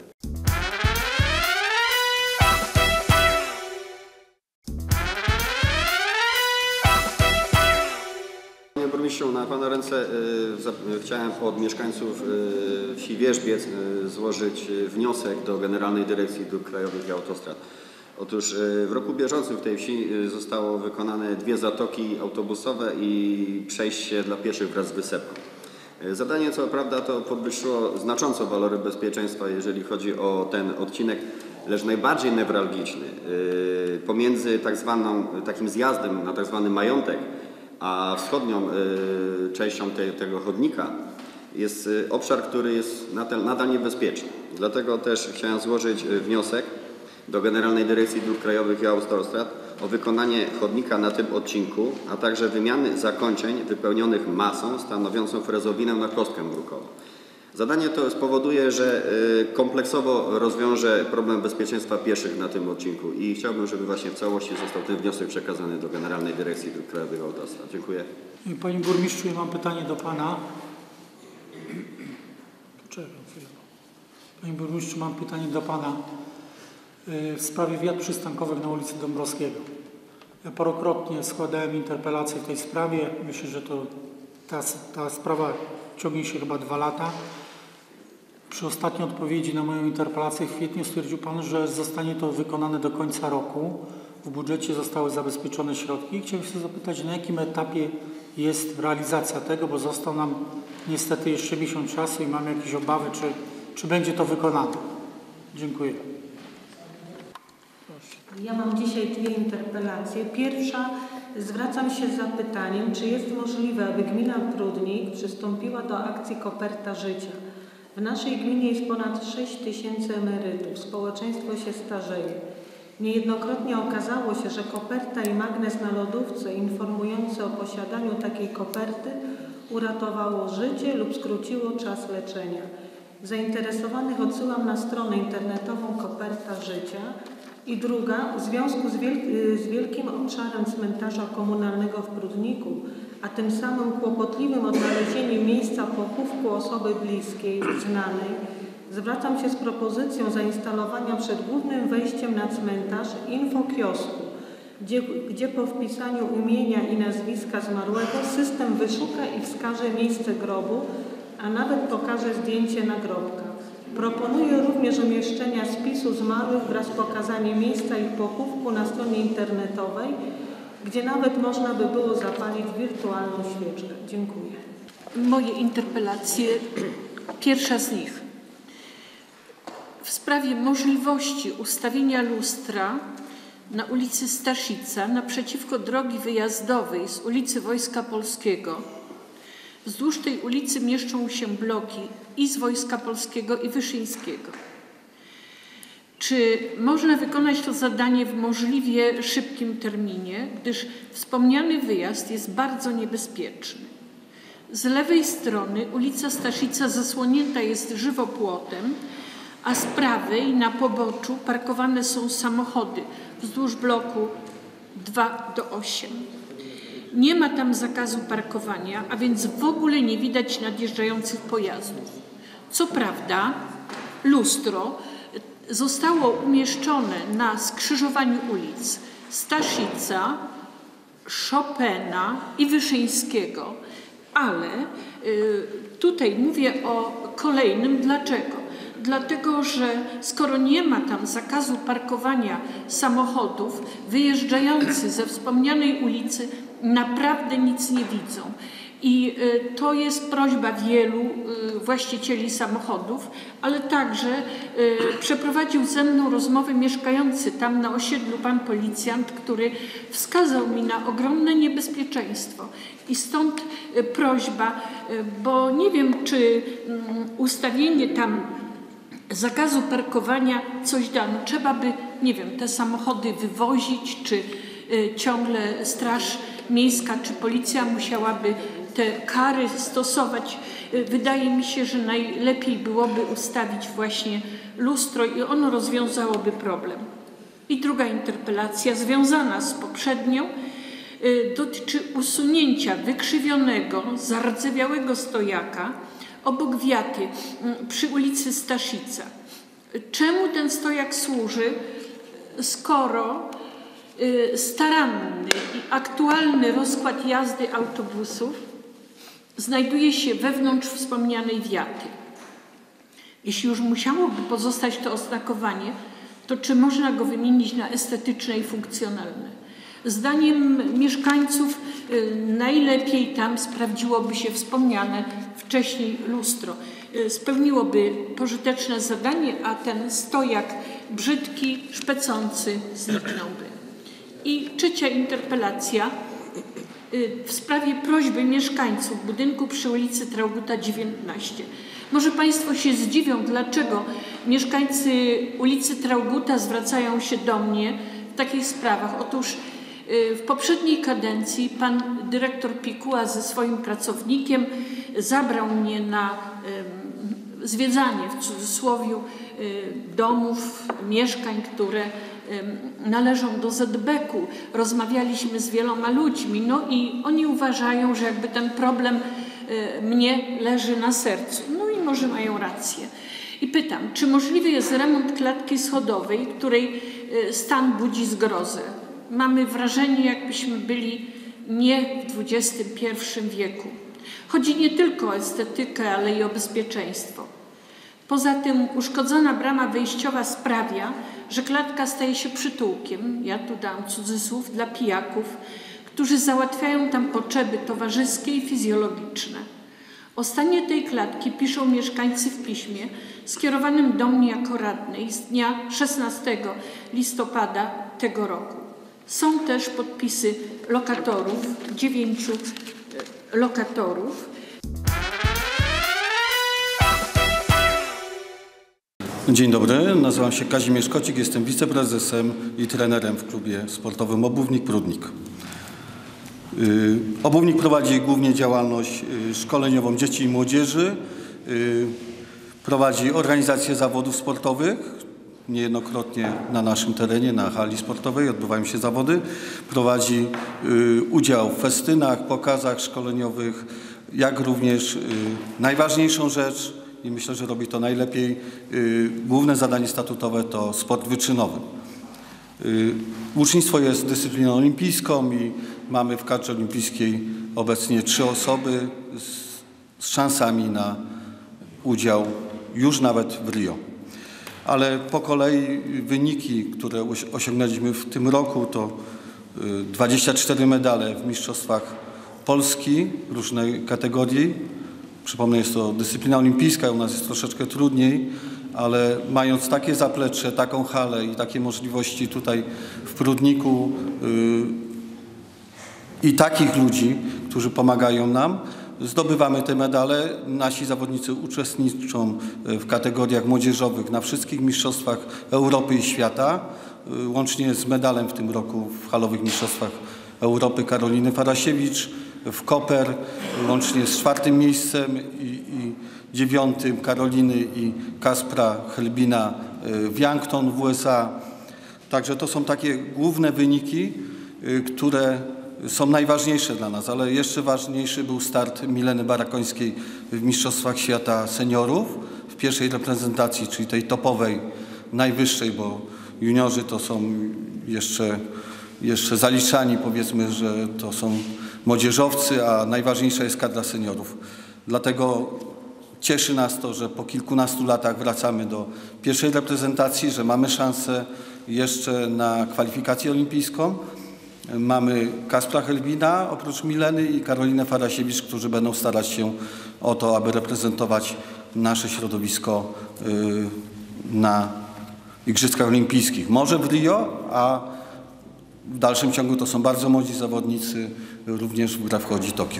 Na Pana ręce y, chciałem od mieszkańców y, wsi Wierzbiec y, złożyć wniosek do Generalnej Dyrekcji Dróg Krajowych i Autostrad. Otóż y, w roku bieżącym w tej wsi y, zostało wykonane dwie zatoki autobusowe i przejście dla pieszych wraz z wysepką. Y, zadanie co prawda to podwyższyło znacząco walory bezpieczeństwa, jeżeli chodzi o ten odcinek, lecz najbardziej newralgiczny y, pomiędzy tak zwaną, takim zjazdem na tak zwany majątek, a wschodnią y, częścią te, tego chodnika jest y, obszar, który jest nadal, nadal niebezpieczny. Dlatego też chciałem złożyć y, wniosek do Generalnej Dyrekcji Dróg Krajowych i Autostrad o wykonanie chodnika na tym odcinku, a także wymiany zakończeń wypełnionych masą stanowiącą frezowinę na kostkę brukową. Zadanie to spowoduje, że y, kompleksowo rozwiąże problem bezpieczeństwa pieszych na tym odcinku i chciałbym, żeby właśnie w całości został ten wniosek przekazany do Generalnej Dyrekcji Dróg Krajowych i Autostrad. Dziękuję. Panie Burmistrzu, ja mam pytanie do Pana. Poczekam chwilę. Panie Burmistrzu, mam pytanie do Pana. w sprawie wiat przystankowych na ulicy Dąbrowskiego. Ja parokrotnie składałem interpelacje w tej sprawie. Myślę, że to ta, ta sprawa ciągnie się chyba dwa lata. Przy ostatniej odpowiedzi na moją interpelację w kwietniu stwierdził Pan, że zostanie to wykonane do końca roku. W budżecie zostały zabezpieczone środki. Chciałem się zapytać, na jakim etapie jest realizacja tego, bo został nam niestety jeszcze miesiąc czasu i mam jakieś obawy, czy, czy będzie to wykonane. Dziękuję. Ja mam dzisiaj dwie interpelacje. Pierwsza, zwracam się z zapytaniem, czy jest możliwe, aby gmina Prudnik przystąpiła do akcji Koperta Życia. W naszej gminie jest ponad sześć tysięcy emerytów. Społeczeństwo się starzeje. Niejednokrotnie okazało się, że koperta i magnes na lodówce informujący o posiadaniu takiej koperty uratowało życie lub skróciło czas leczenia. Zainteresowanych odsyłam na stronę internetową Koperta Życia. I druga, w związku z, wielk z wielkim obszarem cmentarza komunalnego w Prudniku, a tym samym kłopotliwym odnalezieniem miejsca pochówku osoby bliskiej, znanej, zwracam się z propozycją zainstalowania przed głównym wejściem na cmentarz infokiosku, gdzie, gdzie po wpisaniu imienia i nazwiska zmarłego system wyszuka i wskaże miejsce grobu, a nawet pokaże zdjęcie nagrobka. Proponuję również umieszczenia spisu zmarłych wraz z pokazaniem miejsca ich pochówku na stronie internetowej, gdzie nawet można by było zapalić wirtualną świeczkę. Dziękuję. Moje interpelacje, pierwsza z nich. W sprawie możliwości ustawienia lustra na ulicy Staszica naprzeciwko drogi wyjazdowej z ulicy Wojska Polskiego. Wzdłuż tej ulicy mieszczą się bloki i z Wojska Polskiego, i Wyszyńskiego. Czy można wykonać to zadanie w możliwie szybkim terminie, gdyż wspomniany wyjazd jest bardzo niebezpieczny. Z lewej strony ulica Staszica zasłonięta jest żywopłotem, a z prawej na poboczu parkowane są samochody wzdłuż bloku dwa do ośmiu. Nie ma tam zakazu parkowania, a więc w ogóle nie widać nadjeżdżających pojazdów. Co prawda lustro zostało umieszczone na skrzyżowaniu ulic Staszica, Chopina i Wyszyńskiego, ale y, tutaj mówię o kolejnym. Dlaczego? Dlatego, że skoro nie ma tam zakazu parkowania samochodów, wyjeżdżający ze wspomnianej ulicy naprawdę nic nie widzą. I y, to jest prośba wielu y, właścicieli samochodów, ale także y, przeprowadził ze mną rozmowę mieszkający tam na osiedlu pan policjant, który wskazał mi na ogromne niebezpieczeństwo. I stąd y, prośba, y, bo nie wiem, czy y, ustawienie tam zakazu parkowania coś da. No, trzeba by, nie wiem, te samochody wywozić, czy y, ciągle straż miejska, czy policja musiałaby te kary stosować. Y, wydaje mi się, że najlepiej byłoby ustawić właśnie lustro i ono rozwiązałoby problem. I druga interpelacja związana z poprzednią y, dotyczy usunięcia wykrzywionego, zardzewiałego stojaka obok wiaty przy ulicy Staszica. Czemu ten stojak służy, skoro y, staranny i aktualny rozkład jazdy autobusów znajduje się wewnątrz wspomnianej wiaty? Jeśli już musiałoby pozostać to oznakowanie, to czy można go wymienić na estetyczne i funkcjonalne? Zdaniem mieszkańców y, najlepiej tam sprawdziłoby się wspomniane wcześniej lustro. Y, spełniłoby pożyteczne zadanie, a ten stojak brzydki, szpecący zniknąłby. I trzecia interpelacja y, w sprawie prośby mieszkańców budynku przy ulicy Traugutta dziewiętnaście. Może Państwo się zdziwią, dlaczego mieszkańcy ulicy Traugutta zwracają się do mnie w takich sprawach. Otóż w poprzedniej kadencji pan dyrektor Pikuła ze swoim pracownikiem zabrał mnie na y, zwiedzanie, w cudzysłowie, y, domów, mieszkań, które y, należą do Z B K-u. Rozmawialiśmy z wieloma ludźmi, no i oni uważają, że jakby ten problem y, mnie leży na sercu. No i może mają rację. I pytam, czy możliwy jest remont klatki schodowej, której stan budzi zgrozę? Mamy wrażenie, jakbyśmy byli nie w dwudziestym pierwszym wieku. Chodzi nie tylko o estetykę, ale i o bezpieczeństwo. Poza tym uszkodzona brama wejściowa sprawia, że klatka staje się przytułkiem, ja tu dam cudzysłów, dla pijaków, którzy załatwiają tam potrzeby towarzyskie i fizjologiczne. O stanie tej klatki piszą mieszkańcy w piśmie skierowanym do mnie jako radnej z dnia szesnastego listopada tego roku. Są też podpisy lokatorów, dziewięciu lokatorów. Dzień dobry, nazywam się Kazimierz Kocik, jestem wiceprezesem i trenerem w klubie sportowym Obównik Prudnik. Yy, Obównik prowadzi głównie działalność yy, szkoleniową dzieci i młodzieży, yy, prowadzi organizację zawodów sportowych, niejednokrotnie na naszym terenie, na hali sportowej odbywają się zawody, prowadzi yy, udział w festynach, pokazach szkoleniowych, jak również yy, najważniejszą rzecz, i myślę, że robi to najlepiej, yy, główne zadanie statutowe to sport wyczynowy. Yy, ucznictwo jest dyscypliną olimpijską i mamy w kadrze olimpijskiej obecnie trzy osoby z, z szansami na udział już nawet w Rio. Ale po kolei wyniki, które osiągnęliśmy w tym roku, to yy, dwadzieścia cztery medale w mistrzostwach Polski różnej kategorii. Przypomnę, jest to dyscyplina olimpijska, u nas jest troszeczkę trudniej, ale mając takie zaplecze, taką halę i takie możliwości tutaj w Prudniku yy, i takich ludzi, którzy pomagają nam, zdobywamy te medale. Nasi zawodnicy uczestniczą w kategoriach młodzieżowych na wszystkich mistrzostwach Europy i świata, yy, łącznie z medalem w tym roku w halowych mistrzostwach Europy Karoliny Farasiewicz, w Koper, łącznie z czwartym miejscem i, i dziewiątym Karoliny i Kaspra Helbina w Yankton w U S A. Także to są takie główne wyniki, które są najważniejsze dla nas, ale jeszcze ważniejszy był start Mileny Barakońskiej w Mistrzostwach Świata Seniorów w pierwszej reprezentacji, czyli tej topowej, najwyższej, bo juniorzy to są jeszcze, jeszcze zaliczani, powiedzmy, że to są młodzieżowcy, a najważniejsza jest kadra seniorów. Dlatego cieszy nas to, że po kilkunastu latach wracamy do pierwszej reprezentacji, że mamy szansę jeszcze na kwalifikację olimpijską. Mamy Kaspra Helbina oprócz Mileny i Karolinę Farasiewicz, którzy będą starać się o to, aby reprezentować nasze środowisko na Igrzyskach Olimpijskich. Może w Rio, a w dalszym ciągu to są bardzo młodzi zawodnicy, również w grę wchodzi Tokio.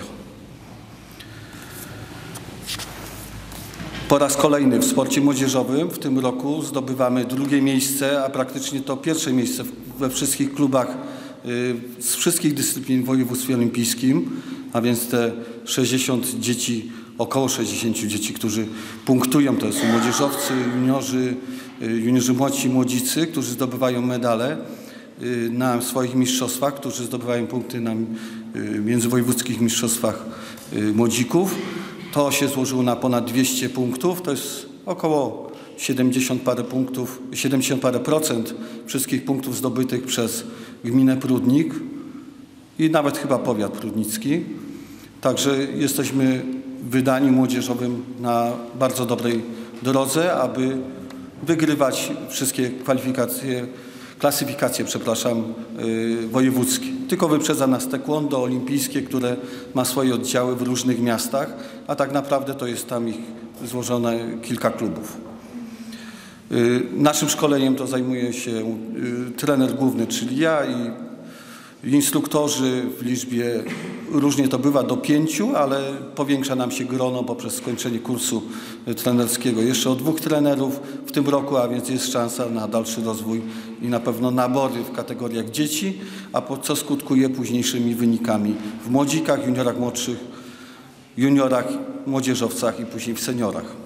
Po raz kolejny w sporcie młodzieżowym w tym roku zdobywamy drugie miejsce, a praktycznie to pierwsze miejsce we wszystkich klubach z wszystkich dyscyplin w województwie olimpijskim, a więc te sześćdziesiąt dzieci, około sześćdziesiąt dzieci, którzy punktują, to są młodzieżowcy, juniorzy, juniorzy młodsi, młodzicy, którzy zdobywają medale na swoich mistrzostwach, którzy zdobywają punkty na międzywojewódzkich mistrzostwach młodzików. To się złożyło na ponad dwieście punktów, to jest około siedemdziesiąt parę punktów, siedemdziesiąt parę procent wszystkich punktów zdobytych przez gminę Prudnik i nawet chyba powiat prudnicki. Także jesteśmy w wydaniu młodzieżowym na bardzo dobrej drodze, aby wygrywać wszystkie kwalifikacje, klasyfikacje, przepraszam, yy, wojewódzkie. Tylko wyprzedza nas taekwondo olimpijskie, które ma swoje oddziały w różnych miastach, a tak naprawdę to jest tam ich złożone kilka klubów. Yy, naszym szkoleniem to zajmuje się yy, trener główny, czyli ja i instruktorzy w liczbie, różnie to bywa, do pięciu, ale powiększa nam się grono poprzez skończenie kursu trenerskiego. Jeszcze o dwóch trenerów w tym roku, a więc jest szansa na dalszy rozwój i na pewno nabory w kategoriach dzieci, a po co skutkuje późniejszymi wynikami w młodzikach, juniorach młodszych, juniorach, młodzieżowcach i później w seniorach.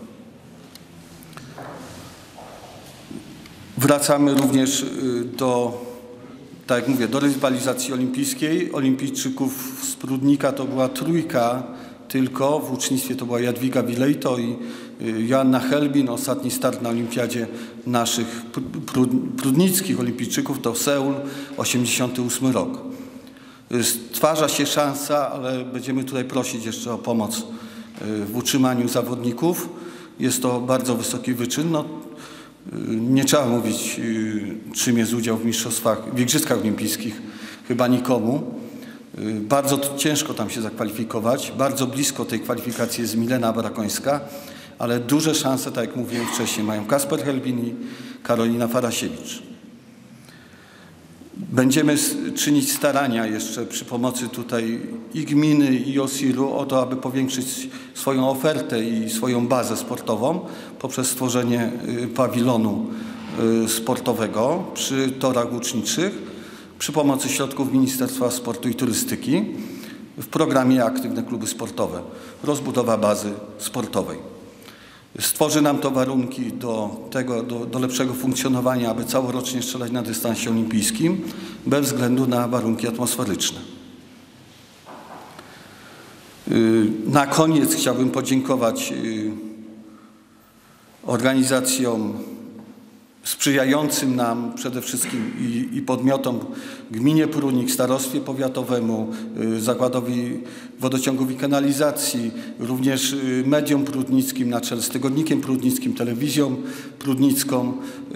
Wracamy również do, tak jak mówię, do rywalizacji olimpijskiej. Olimpijczyków z Prudnika to była trójka tylko, w ucznictwie to była Jadwiga Wilejto i Joanna Helbin, ostatni start na olimpiadzie naszych prudnickich olimpijczyków to Seul, osiemdziesiąty ósmy rok. Stwarza się szansa, ale będziemy tutaj prosić jeszcze o pomoc w utrzymaniu zawodników. Jest to bardzo wysoki wyczyn. No, nie trzeba mówić, czym jest udział w mistrzostwach, w igrzyskach olimpijskich. Chyba nikomu. Bardzo ciężko tam się zakwalifikować. Bardzo blisko tej kwalifikacji jest Milena Brakońska, ale duże szanse, tak jak mówiłem wcześniej, mają Kasper Helbin i Karolina Farasiewicz. Będziemy czynić starania jeszcze przy pomocy tutaj i gminy, i O S I R-u o to, aby powiększyć swoją ofertę i swoją bazę sportową poprzez stworzenie pawilonu sportowego przy torach łuczniczych przy pomocy środków Ministerstwa Sportu i Turystyki w programie Aktywne Kluby Sportowe. Rozbudowa bazy sportowej. Stworzy nam to warunki do tego, do, do lepszego funkcjonowania, aby całorocznie strzelać na dystansie olimpijskim, bez względu na warunki atmosferyczne. Na koniec chciałbym podziękować organizacjom sprzyjającym nam przede wszystkim i, i podmiotom gminie Prudnik, starostwie powiatowemu, Zakładowi Wodociągów i Kanalizacji, również mediom prudnickim na czele z Tygodnikiem Prudnickim, Telewizją Prudnicką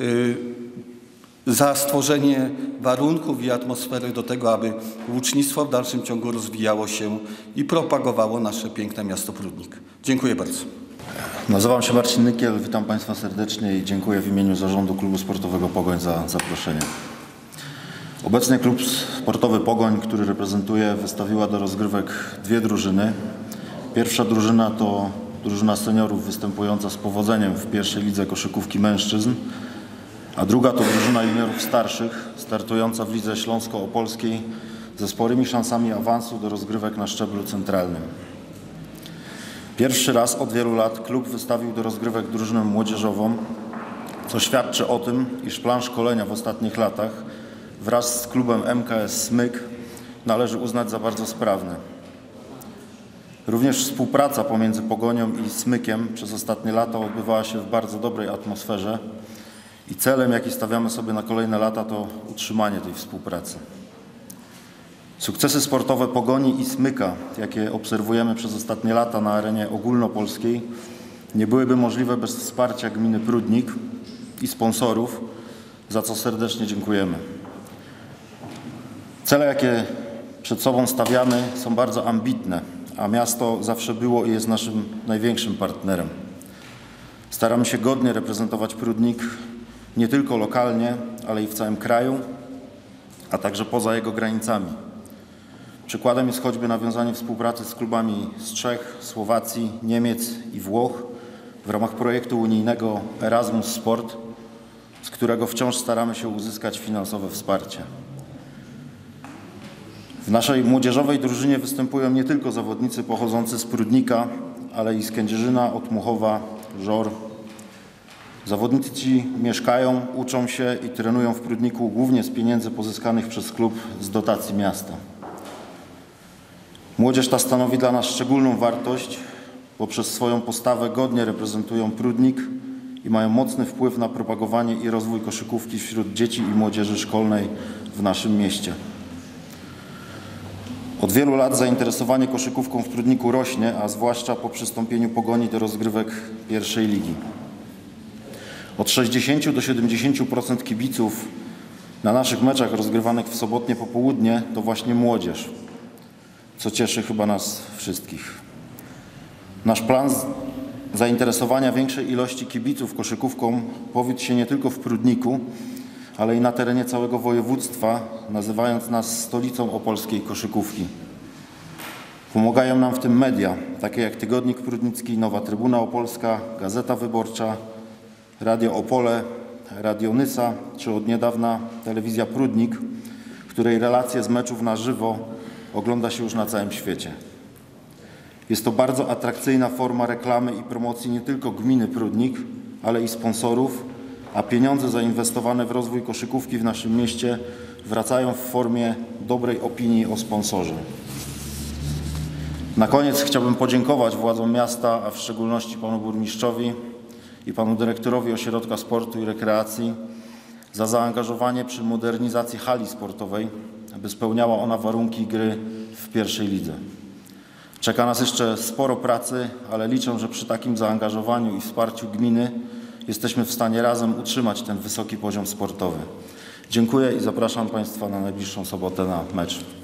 za stworzenie warunków i atmosfery do tego, aby łucznictwo w dalszym ciągu rozwijało się i propagowało nasze piękne miasto Prudnik. Dziękuję bardzo. Nazywam się Marcin Nykiel, witam Państwa serdecznie i dziękuję w imieniu Zarządu Klubu Sportowego Pogoń za zaproszenie. Obecnie Klub Sportowy Pogoń, który reprezentuję, wystawiła do rozgrywek dwie drużyny. Pierwsza drużyna to drużyna seniorów występująca z powodzeniem w pierwszej lidze koszykówki mężczyzn, a druga to drużyna juniorów starszych startująca w lidze śląsko-opolskiej ze sporymi szansami awansu do rozgrywek na szczeblu centralnym. Pierwszy raz od wielu lat klub wystawił do rozgrywek drużynę młodzieżową, co świadczy o tym, iż plan szkolenia w ostatnich latach wraz z klubem M K S Smyk należy uznać za bardzo sprawny. Również współpraca pomiędzy Pogonią i Smykiem przez ostatnie lata odbywała się w bardzo dobrej atmosferze i celem, jaki stawiamy sobie na kolejne lata, to utrzymanie tej współpracy. Sukcesy sportowe Pogoni i Smyka, jakie obserwujemy przez ostatnie lata na arenie ogólnopolskiej, nie byłyby możliwe bez wsparcia gminy Prudnik i sponsorów, za co serdecznie dziękujemy. Cele, jakie przed sobą stawiamy, są bardzo ambitne, a miasto zawsze było i jest naszym największym partnerem. Staramy się godnie reprezentować Prudnik nie tylko lokalnie, ale i w całym kraju, a także poza jego granicami. Przykładem jest choćby nawiązanie współpracy z klubami z Czech, Słowacji, Niemiec i Włoch w ramach projektu unijnego Erasmus Sport, z którego wciąż staramy się uzyskać finansowe wsparcie. W naszej młodzieżowej drużynie występują nie tylko zawodnicy pochodzący z Prudnika, ale i z Kędzierzyna, Otmuchowa, Żor. Zawodnicy ci mieszkają, uczą się i trenują w Prudniku głównie z pieniędzy pozyskanych przez klub z dotacji miasta. Młodzież ta stanowi dla nas szczególną wartość, bo przez swoją postawę godnie reprezentują Prudnik i mają mocny wpływ na propagowanie i rozwój koszykówki wśród dzieci i młodzieży szkolnej w naszym mieście. Od wielu lat zainteresowanie koszykówką w Prudniku rośnie, a zwłaszcza po przystąpieniu Pogoni do rozgrywek pierwszej ligi. Od sześćdziesięciu do siedemdziesięciu procent kibiców na naszych meczach rozgrywanych w sobotnie popołudnie to właśnie młodzież, co cieszy chyba nas wszystkich. Nasz plan zainteresowania większej ilości kibiców koszykówką powiódł się nie tylko w Prudniku, ale i na terenie całego województwa, nazywając nas stolicą opolskiej koszykówki. Pomagają nam w tym media, takie jak Tygodnik Prudnicki, Nowa Trybuna Opolska, Gazeta Wyborcza, Radio Opole, Radio Nysa, czy od niedawna Telewizja Prudnik, której relacje z meczów na żywo ogląda się już na całym świecie. Jest to bardzo atrakcyjna forma reklamy i promocji nie tylko gminy Prudnik, ale i sponsorów, a pieniądze zainwestowane w rozwój koszykówki w naszym mieście wracają w formie dobrej opinii o sponsorze. Na koniec chciałbym podziękować władzom miasta, a w szczególności panu burmistrzowi i panu dyrektorowi Ośrodka Sportu i Rekreacji za zaangażowanie przy modernizacji hali sportowej, aby spełniała ona warunki gry w pierwszej lidze. Czeka nas jeszcze sporo pracy, ale liczę, że przy takim zaangażowaniu i wsparciu gminy jesteśmy w stanie razem utrzymać ten wysoki poziom sportowy. Dziękuję i zapraszam Państwa na najbliższą sobotę na mecz.